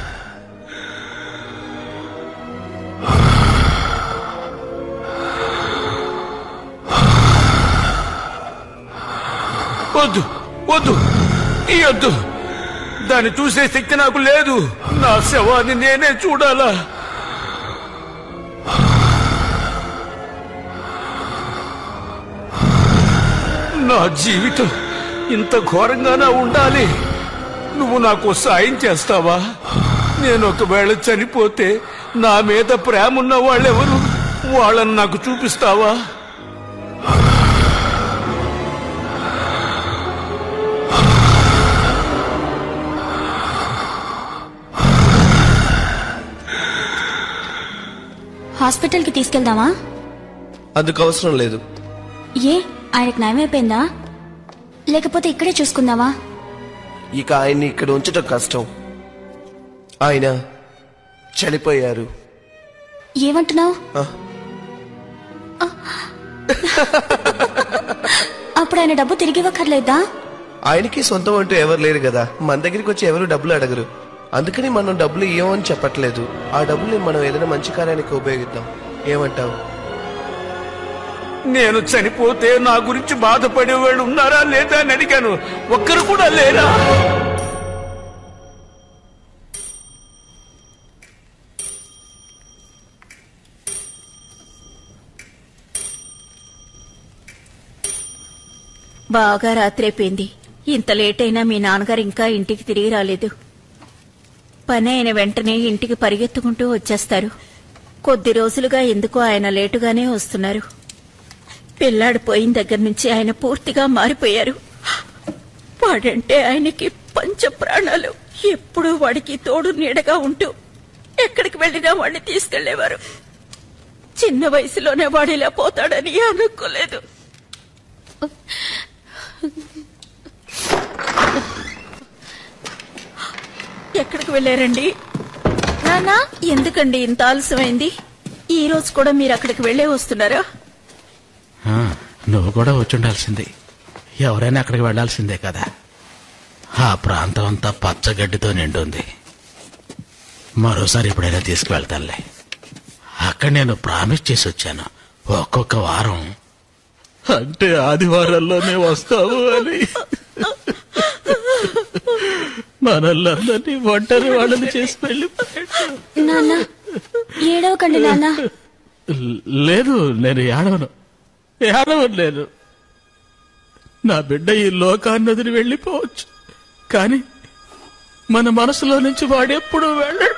S9: వద్దు వద్దు, తీయొద్దు. దాన్ని చూసే శక్తి నాకు లేదు. నా శవాన్ని నేనే చూడాలా? నా జీవితం ఇంత ఘోరంగానా ఉండాలి? నువ్వు నాకు సాయం చేస్తావా? నేను ఒకవేళ చనిపోతే నా మీద ప్రేమ ఉన్న వాళ్ళెవరు? వాళ్ళని నాకు చూపిస్తావా?
S13: హాస్పిటల్ కి తీసుకెళ్దామా?
S7: అందుకు అవసరం లేదు.
S13: ఏ, ఆయనకు నయమైపోయిందా? లేకపోతే ఇక్కడే చూసుకుందామా?
S7: ఇక ఆయన్ని ఇక్కడ ఉంచటం కష్టం. ఆయన చనిపోయారు.
S13: ఏమంటున్నావు? అప్పుడు ఆయన డబ్బు తిరిగి ఇవ్వక్కర్లేదా?
S7: ఆయనకి సొంతం అంటూ ఎవరు లేరు కదా. మన దగ్గరికి వచ్చి ఎవరు డబ్బులు అడగరు. అందుకని మనం డబ్బులు ఇవ్వమని చెప్పట్లేదు. ఆ డబ్బుల్ని మనం ఏదైనా మంచి కార్యానికి ఉపయోగిద్దాం. ఏమంటావు?
S9: నేను చనిపోతే నా గురించి బాధపడేవాళ్ళు ఉన్నారా లేదా అని అడిగాను. ఒక్కరు కూడా లేరా?
S14: బాగా రాత్రైపోయింది. ఇంత లేట్ అయినా మీ నాన్నగారు ఇంకా ఇంటికి తిరిగి రాలేదు. పని అయిన వెంటనే ఇంటికి పరిగెత్తుకుంటూ వచ్చేస్తారు. కొద్ది రోజులుగా ఎందుకో ఆయన లేటుగానే వస్తున్నారు. పిల్లాడు పోయిన దగ్గర నుంచి ఆయన పూర్తిగా మారిపోయారు. వాడంటే ఆయనకి పంచ ప్రాణాలు. ఎప్పుడూ వాడికి తోడు నీడగా ఉంటూ ఎక్కడికి వెళ్ళినా వాడిని తీసుకెళ్లేవారు. చిన్న వయసులోనే వాడిలా పోతాడని అనుకోలేదు. ఎక్కడికి వెళ్ళారండి? నానా, ఎందుకండి ఇంత ఆలస్యమైంది? ఈ రోజు కూడా మీరు అక్కడికి వెళ్లే వస్తున్నారా?
S17: నువ్వు కూడా వచ్చుండాల్సింది. ఎవరైనా అక్కడికి వెళ్లాల్సిందే కదా. ఆ ప్రాంతం అంతా పచ్చగడ్డితో నిండుంది. మరోసారి ఎప్పుడైనా తీసుకువెళ్తానులే. అక్కడ నేను ప్రామిస్ చేసి వచ్చాను, ఒక్కొక్క వారం అంటే ఆదివారాల్లోనే వస్తావు అని. మనల్లందరినీ ఒంటరి వాళ్ళని చేసి వెళ్ళిపోయాడు.
S13: నాన్న, ఏడవకండి నాన్న.
S17: లేదు, నేను ఏడవను ఏడవను లేదు. నా బిడ్డ ఈ లోకాన్ని వదిలి వెళ్ళిపోవచ్చు, కానీ మన మనసులో నుంచి వాడెప్పుడు వెళ్ళడు.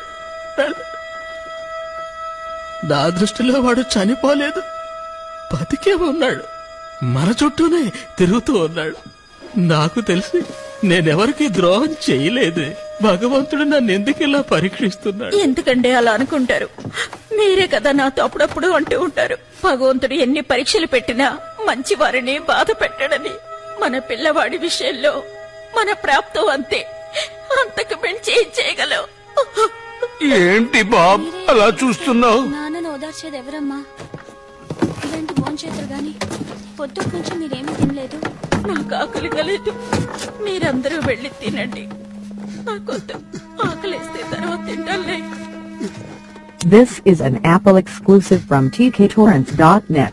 S17: నా దృష్టిలో వాడు చనిపోలేదు, బతికే ఉన్నాడు. మన చుట్టూనే తిరుగుతూ ఉన్నాడు. నాకు తెలిసి నేనెవరికి ద్రోహం చేయలేదు. భగవంతుడు నన్ను ఎందుకు ఇలా పరీక్షిస్తున్నాడు?
S14: ఎందుకంటే అలా అనుకుంటారు? మీరే కదా నాతో అప్పుడప్పుడు అంటూ ఉంటారు, భగవంతుడు ఎన్ని పరీక్షలు పెట్టినా మంచి వారిని బాధ పెట్టడని. మన పిల్లవాడి విషయంలో మన ప్రాప్తం అంతే, అంతకు మించి ఏం చేయగలవు?
S9: ఏంటి బాబ్ అలా చూస్తున్నావు?
S13: నాన్నను ఓదార్చేది ఎవరమ్మా? ఇలాంటి భోంచేతులు గాని పొద్దుటి నుంచి మీరేమీ తినలేదు.
S14: నాకు ఆకలి కలేదు. మీరందరూ వెళ్ళి తినండి. నాకొద్దు, ఆకలిస్తే తర్వాత తింటాలే.
S1: This is an Apple exclusive from T K torrents dot net.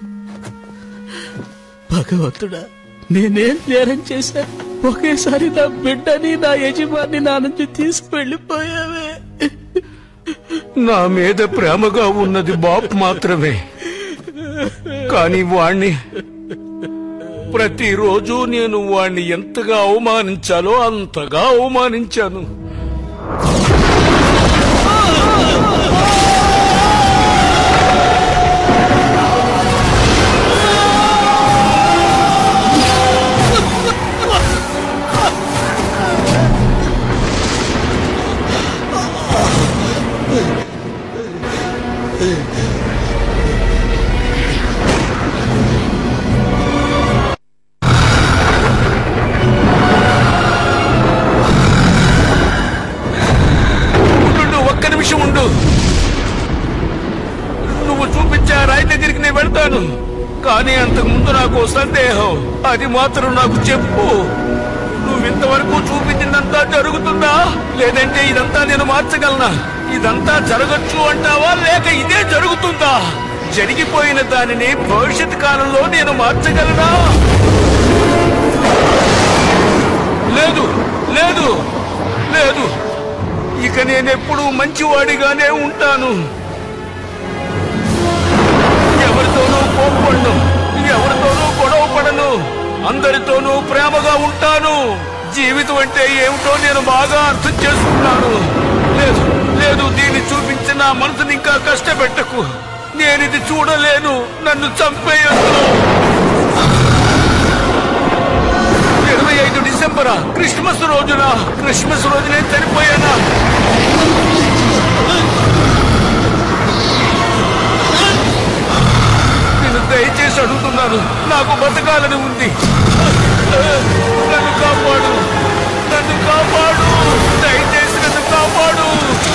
S17: భగవంతుడా, నేనేం నేరం చేశా? ఒకేసారి నా బిడ్డని నా యజమాని నా నుంచి తీసుకువెళ్ళిపోయావే.
S9: నా మీద ప్రేమగా ఉన్నది బాబ్ మాత్రమే, కానీ వాణ్ణి ప్రతిరోజు నేను వాణ్ణి ఎంతగా అవమానించాలో అంతగా అవమానించాను. నువ్వు చూపించే రాయి దగ్గరికి నేను వెళ్తాను, కానీ అంతకు ముందు నాకు సందేహం. అది మాత్రం నాకు చెప్పు. నువ్వు ఇంతవరకు చూపించిందంతా జరుగుతుందా, లేదంటే ఇదంతా నేను మార్చగలనా? ఇదంతా జరగచ్చు అంటావా, లేక ఇదే జరుగుతుందా? జరిగిపోయిన దానిని భవిష్యత్ కాలంలో నేను మార్చగలనా? లేదు లేదు లేదు, ఇక నేనెప్పుడు మంచివాడిగానే ఉంటాను. ఎవరితోనూ కోప్పడను, ఎవరితోనూ గొడవ పడను, అందరితోనూ ప్రేమగా ఉంటాను. జీవితం అంటే ఏమిటో నేను బాగా అర్థం చేసుకున్నాను. లేదు లేదు, దీన్ని చూపించి నా మనసుని ఇంకా కష్టపెట్టకు. నేనిది చూడలేను, నన్ను చంపేయొద్దు. ఇరవై ఐదు డిసెంబరా? క్రిస్మస్ రోజున క్రిస్మస్ రోజునే చనిపోయానా? నేను దయచేసి అడుగుతున్నాను, నాకు బతకాలని ఉంది. నన్ను కాపాడు, నన్ను కాపాడు, దయచేసి నన్ను కాపాడు.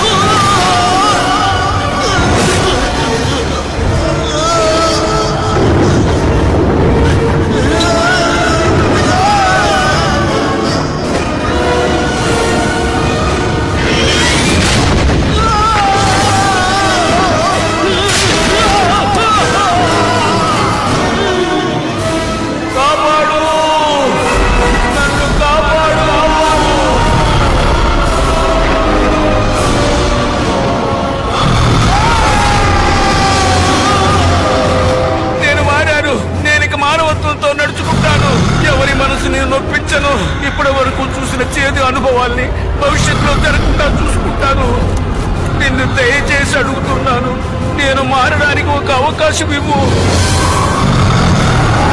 S9: నడుచుకుంటాను, ఎవరి మనసుని నొప్పించను. ఇప్పటి వరకు చూసిన చేదు అనుభవాల్ని భవిష్యత్తులో జరగకుండా చూసుకుంటాను. నిన్ను దయచేసి అడుగుతున్నాను, నేను మారడానికి ఒక అవకాశం ఇవ్వు.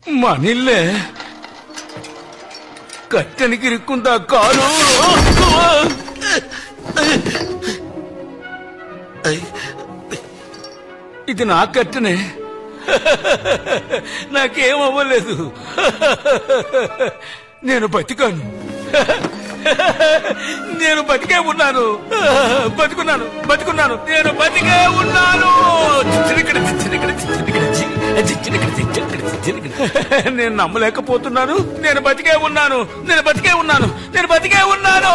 S9: మనిల్లే కట్టెనికి ఇరుక్కుందా కారు. ఇది నా కట్టెనే, నాకేమవ్వలేదు. నేను బతికాను, నేను బతికే ఉన్నాను, బతుకున్నాను బతుకున్నాను నేను బతికే ఉన్నాను. నేను నమ్మలేకపోతున్నాను. నేను బతికే ఉన్నాను, నేను బతికే ఉన్నాను, నేను బతికే ఉన్నాను.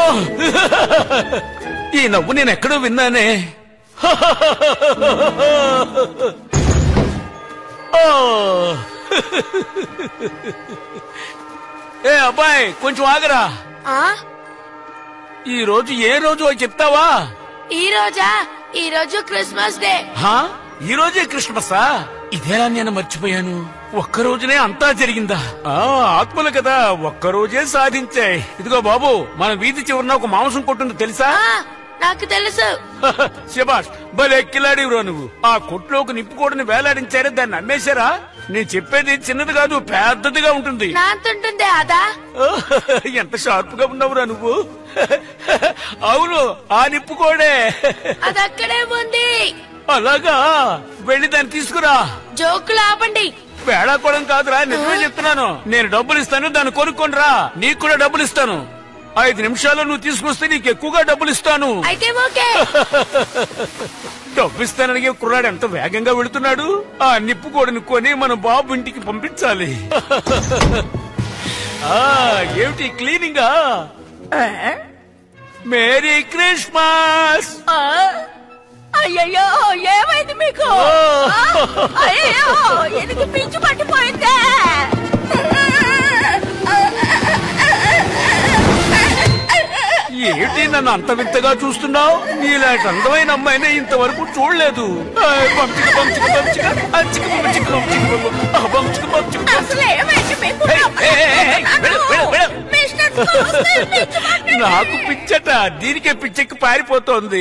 S9: ఈ నవ్వు నేను ఎక్కడో విన్నానే. ఏ అబ్బాయి, కొంచెం ఆగరా. ఈ రోజు ఏ రోజు చెప్తావా?
S5: ఈ రోజా? ఈ రోజు క్రిస్మస్ డే.
S9: ఈ రోజే క్రిస్మసా? ఇదేలా నేను మర్చిపోయాను. ఒక్క రోజునే అంతా జరిగిందా? ఆ ఆత్మలు కదా, ఒక్క రోజే సాధించాయి. ఇదిగో బాబు, మన వీధి చివరిన ఒక మాంసం కొట్టుంది తెలుసా?
S5: నాకు తెలుసు.
S9: శబాష్, భలే కిలాడివరా నువ్వు. ఆ కొట్లోకి నింపుకోడిని వేలాడించారే, దాన్ని అమ్మేశారా? నేను చెప్పేది చిన్నది కాదు, పెద్దదిగా ఉంటుంది.
S5: నాంతుంటుంది అదా?
S9: ఎంత షార్ప్ గా ఉన్నావురా నువ్వు. అవును, ఆ నిప్పుకోడే.
S5: అది అక్కడే ఉంది.
S9: అలాగా, వెళ్ళి దాన్ని తీసుకురా.
S5: జోకులు ఆపండి.
S9: వేళాకోవడం కాదురా, నిజమే చెప్తున్నాను. నేను డబ్బులు ఇస్తాను, దాన్ని కొనుక్కొని రా. నీకు కూడా డబ్బులు ఇస్తాను. ఐదు నిమిషాల్లో నువ్వు తీసుకొస్తే నీకు ఎక్కువగా డబ్బులు ఇస్తాను.
S5: అయితే ఓకే.
S9: డబ్బు ఇస్తానని కుర్రాడు ఎంత వేగంగా వెళుతున్నాడు. ఆ నిప్పుకోడిని కొని మన బాబు ఇంటికి పంపించాలి. ఆ ఏమిటి క్లీనింగా? Merry Christmas.
S16: అయ్యయ్యో, ఏమైంది మీకు? అయ్యో, ఎందుకు పిచ్చి పట్టిపోయిందే?
S9: ఏమిటి నన్ను అంత వింతగా చూస్తున్నావు? నీలాంటి అందమైన అమ్మాయిని ఇంతవరకు చూడలేదు. నాకు పిచ్చట, దీనికే పిచ్చెక్కి పారిపోతోంది.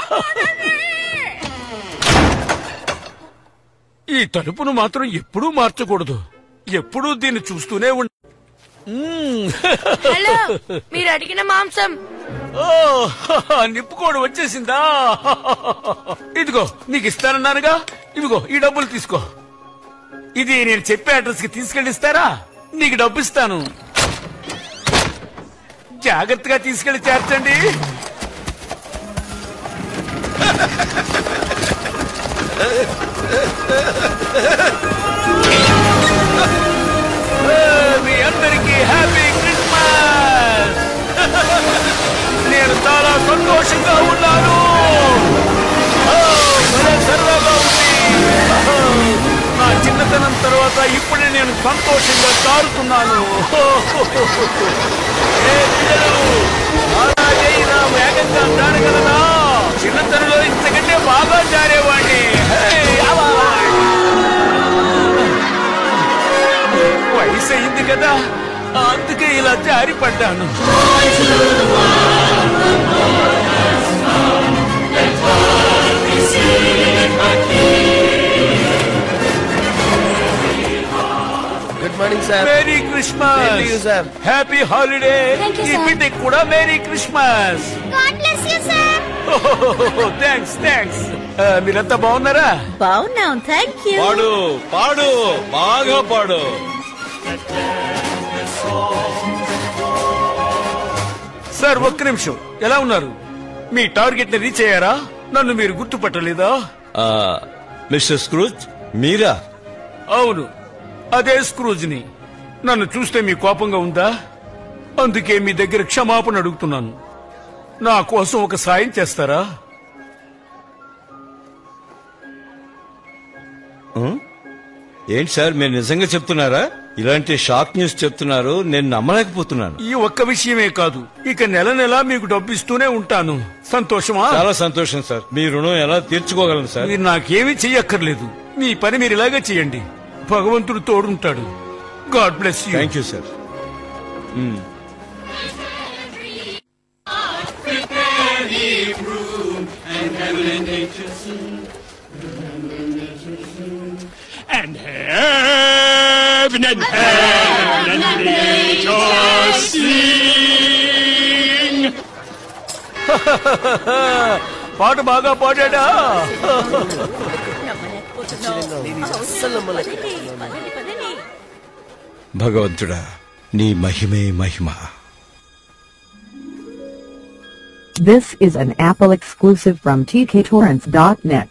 S9: ఈ తలుపును మాత్రం ఎప్పుడూ మార్చకూడదు. ఎప్పుడూ దీన్ని చూస్తూనే ఉండ.
S5: హలో, మీరు అడిగిన మాంసం.
S9: నిప్పుకోడు వచ్చేసిందా? ఇదిగో నీకు ఇస్తానన్నానుగా. ఇదిగో ఈ డబ్బులు తీసుకో. ఇది నేను చెప్పే అడ్రస్ కి తీసుకెళ్ళిస్తారా? నీకు డబ్బు ఇస్తాను. జాగ్రత్తగా తీసుకెళ్లి చేర్చండి. మీ అందరికీ హ్యాపీ క్రిస్మస్. నేను చాలా సంతోషంగా ఉన్నాను. సరదాగా ఉంది. నా చిన్నతనం తర్వాత ఇప్పుడే నేను సంతోషంగా తారుతున్నాను. అలాగైనా వేగంగా జారగలనా? చిన్నతనంలో ఇంతకంటే బాగా జారేవాడిని. వయసు అయింది కదా, అందుకే ఇలా జారి పడ్డాను.
S7: Good morning sir.
S9: Merry Christmas
S7: sir.
S9: Happy holiday. ఈ బిడ్డకి కూడా మేరీ క్రిస్మస్. Thanks thanks. మీరంతా బాగున్నారా?
S14: బాగున్నాం, థ్యాంక్ యూ.
S6: పాడు పాడు, బాగా పాడు.
S9: సార్ ఒక్క నిమిషం, ఎలా ఉన్నారు? మీ టార్గెట్ ని రీచ్ అయ్యారా? నన్ను మీరు గుర్తుపట్టలేదా?
S6: మిస్టర్ స్క్రూజ్ మీరా?
S9: అవును, అదే స్క్రూజ్ ని. నన్ను చూస్తే మీ కోపంగా ఉందా? అందుకే మీ దగ్గర క్షమాపణ అడుగుతున్నాను. నా కోసం ఒక సాయం చేస్తారా?
S6: ఏంటి సార్, మీరు నిజంగా చెప్తున్నారా? ఇలాంటి షాక్ న్యూస్ చెప్తున్నారు, నేను నమ్మలేకపోతున్నాను.
S9: ఈ ఒక్క విషయమే కాదు, ఇక నెల నెలా మీకు డబ్బు ఇస్తూనే ఉంటాను. సంతోషమా?
S6: చాలా సంతోషం సార్. మీ రుణం ఎలా తీర్చుకోగలను సార్?
S9: మీరు నాకేమీ చెయ్యక్కర్లేదు. మీ పని మీరు ఇలాగే చెయ్యండి. భగవంతుడు తోడుంటాడు. God bless you.
S6: Thank you sir.
S9: And happy heaven and heaven and nature sing. పాట బాగా పాడా. భగవంతుడా, నీ మహిమే మహిమ.
S1: This is an Apple exclusive from T K torrents dot net.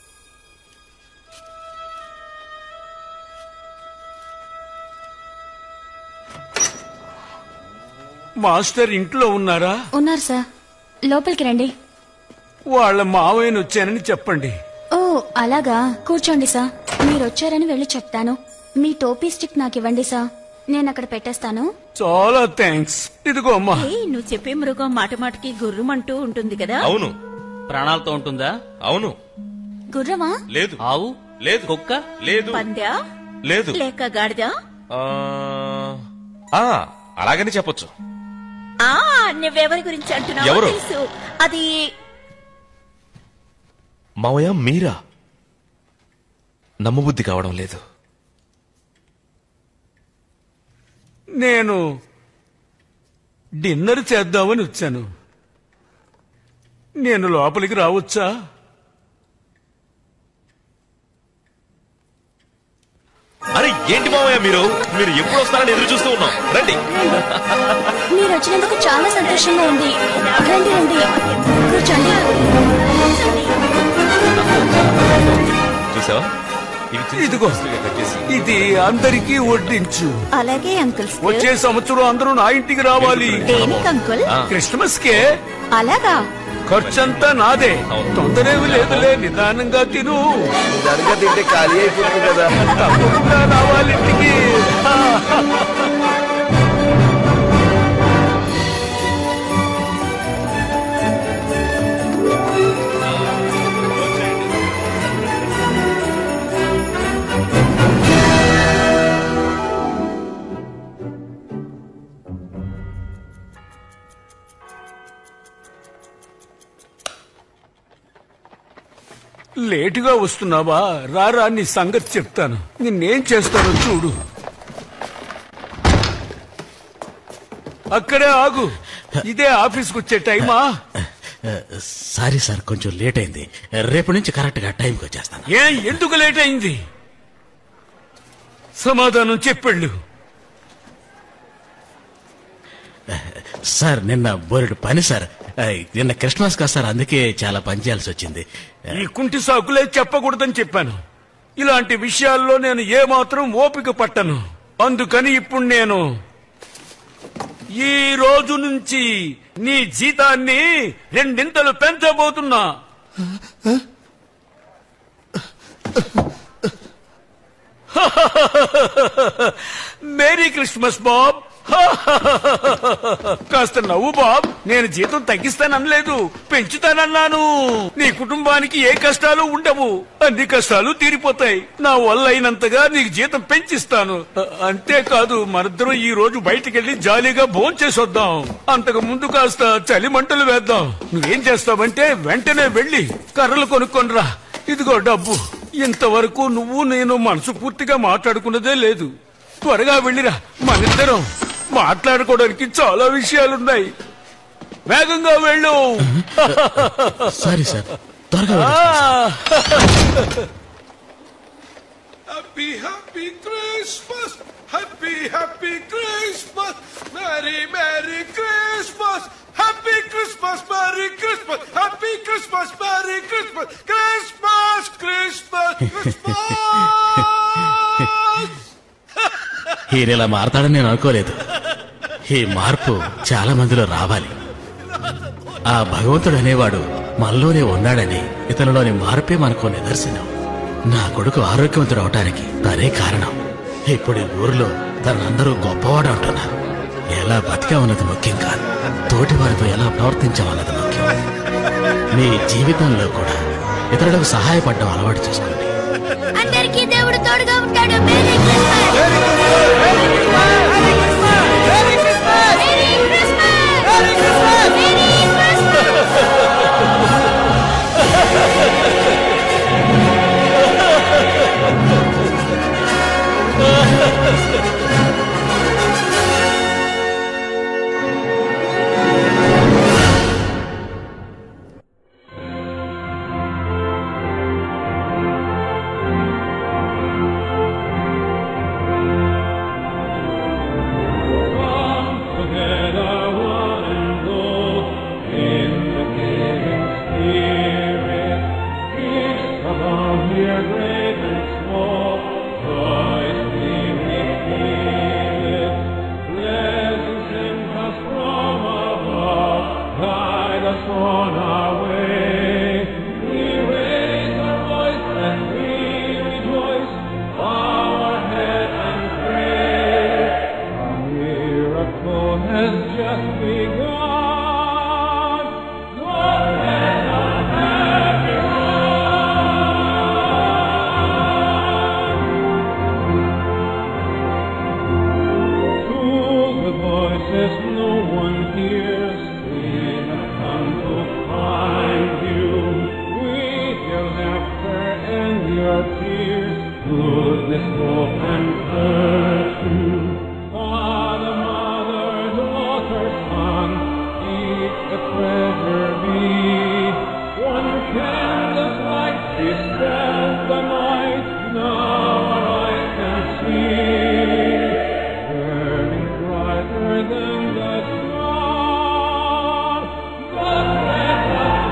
S9: Master ఇంట్లో ఉన్నారా?
S13: ఉన్నారు సార్, లోపలికి రండి.
S9: వాళ్ళ మావయ్యను వచ్చానని చెప్పండి.
S13: ఓ అలాగా, కూర్చోండి సార్. మీరు వచ్చారని వెళ్ళి చెప్తాను. మీ టోపీ స్టిక్ నాకు ఇవ్వండి సార్, నేను అక్కడ పెట్టేస్తాను.
S9: చాలా థ్యాంక్స్. ఇదిగో అమ్మా.
S14: ఏయ్, నువ్వు చెప్పే మృగం మాట మాటకి గుర్రమంటూ ఉంటుంది కదా?
S8: అవును. ప్రాణాలతో ఉంటుందా? అవును.
S13: గుర్రమా?
S8: లేదు. ఆవు లేదు. కుక్క లేదు.
S14: పందా
S8: లేదు.
S14: లేక గాడిదా?
S8: ఆ అలాగని చెప్పొచ్చు.
S14: ఆ నువ్వెవరి గురించి అంటున్నావు?
S8: ఎవరు?
S14: తెలుసు. అది
S3: మావయ్య మీరా? నమ్మబుద్ధి కావడం లేదు.
S9: నేను డిన్నర్ చేద్దామని వచ్చాను. నేను లోపలికి రావచ్చా?
S3: అరే ఏంటి మావయ్య మీరు మీరు ఎప్పుడు వస్తారని ఎదురు చూస్తూ ఉన్నాం. రండి.
S13: మీరు వచ్చినందుకు చాలా సంతోషంగా ఉంది. రండి రండి, కూర్చోండి.
S3: చూసావా?
S9: ఇదిగో, ఇది అందరికీ వడ్డించు.
S14: అలాగే అంకుల్.
S9: వచ్చే సంవత్సరం అందరూ నా ఇంటికి రావాలి.
S14: దేనికి అంకుల్?
S9: క్రిస్మస్ కే.
S14: అలాగా?
S9: ఖర్చంతా నాదే. తొందరేమి లేదులే, నిదానంగా తిను.
S7: నిదానంగా తింటే ఖాళీ అయిపోతుంది కదా.
S9: తప్పకుండా రావాలి ఇంటికి. లేటుగా వస్తున్నావా? రారా, నీ సంగతి చెప్తాను. నిన్నేం చేస్తానో చూడు. అక్కడే ఆగు. ఇదే ఆఫీస్కి వచ్చే టైమా?
S4: సారీ సార్, కొంచెం లేట్ అయింది. రేపు నుంచి కరెక్ట్ గా టైంకి వచ్చేస్తాను.
S9: ఏ ఎందుకు లేట్ అయింది? సమాధానం చెప్పండు.
S4: సార్ నిన్న బోరెడు పని సార్. నిన్న క్రిస్మస్ కదా సార్, అందుకే చాలా పని చేయాల్సి వచ్చింది.
S9: ఈ కుంటి సాకులే చెప్పకూడదని చెప్పాను. ఇలాంటి విషయాల్లో నేను ఏమాత్రం ఓపిక పట్టను. అందుకని ఇప్పుడు నేను ఈ రోజు నుంచి నీ జీతాన్ని రెండింతలు పెంచబోతున్నా. Merry Christmas Bob. కాస్త నవ్వు బాబ్. నేను జీతం తగ్గిస్తాననలేదు, పెంచుతానన్నాను. నీ కుటుంబానికి ఏ కష్టాలు ఉండవు, అన్ని కష్టాలు తీరిపోతాయి. నా వల్ల అయినంతగా నీకు జీతం పెంచిస్తాను. అంతేకాదు, మనిద్దరం ఈ రోజు బయటికెళ్లి జాలీగా భోంచేసి వద్దాం. అంతకు ముందు కాస్త చలి మంటలు వేద్దాం. నువ్వేం చేస్తావంటే వెంటనే వెళ్లి కర్రలు కొనుక్కొనిరా. ఇదిగో డబ్బు. ఇంతవరకు నువ్వు నేను మనసు పూర్తిగా మాట్లాడుకున్నదే లేదు. త్వరగా వెళ్ళిరా, మనిద్దరం మాట్లాడుకోవడానికి చాలా విషయాలున్నాయి. వేగంగా వెళ్ళు.
S4: సారీ సార్, త్వరగా.
S2: Happy happy Christmas, happy happy Christmas, merry merry Christmas, happy Christmas, merry Christmas, happy Christmas, merry Christmas, Christmas Christmas Christmas.
S4: ఈయనలా మారతాడని నేను అనుకోలేదు. ఈ మార్పు చాలా మందిలో రావాలి. ఆ భగవంతుడు అనేవాడు మనలోనే ఉన్నాడని, ఇతనిలోని మార్పే మనకు నిదర్శనం. నా కొడుకు ఆరోగ్యవంతుడు అవటానికి తనే కారణం. ఇప్పుడు ఈ ఊరిలో తనందరూ గొప్పవాడు అంటున్నారు. ఎలా బతికామన్నది ముఖ్యం కాదు, తోటి వారితో ఎలా ప్రవర్తించామన్నది ముఖ్యం. మీ జీవితంలో కూడా ఇతరులకు సహాయపడడం అలవాటు చేసుకోండి.
S15: అందరికీ దేవుడు తోడుగా ఉంటాడు. Merry Christmas.
S9: Ha ha ha ha!
S18: goodness, hope, and virtue. Father, mother, daughter, son, each a treasure be. One candle's light dispels the night, now our eyes can see, burning brighter than the sun. God bless us,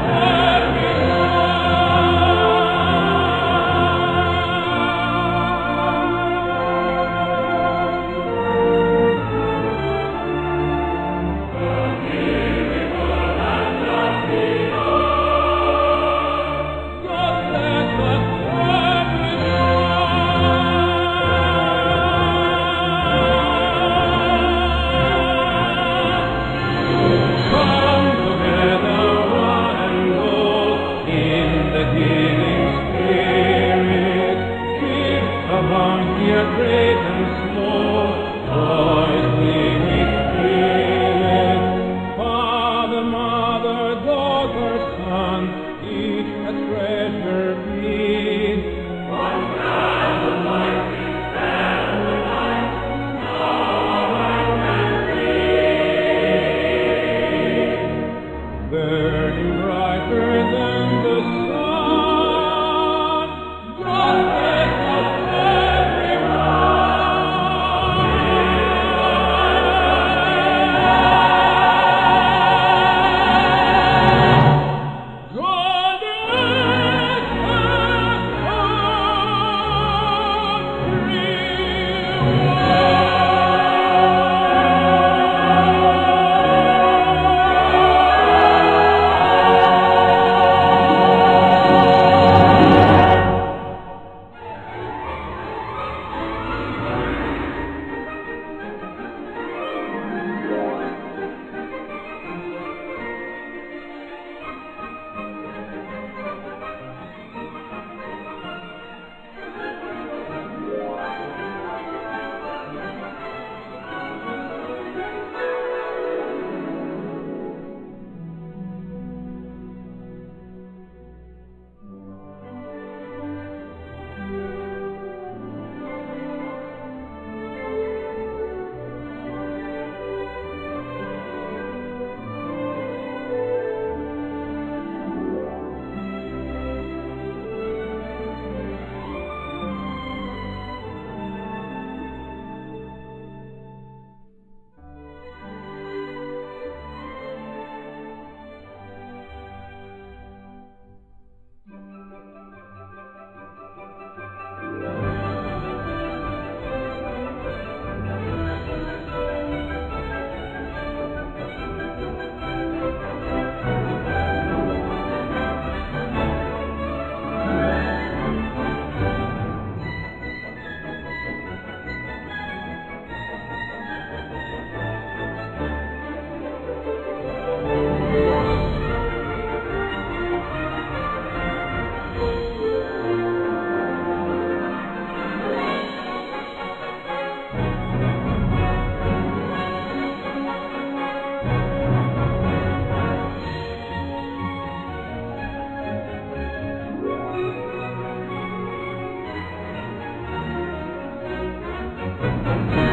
S18: Thank you.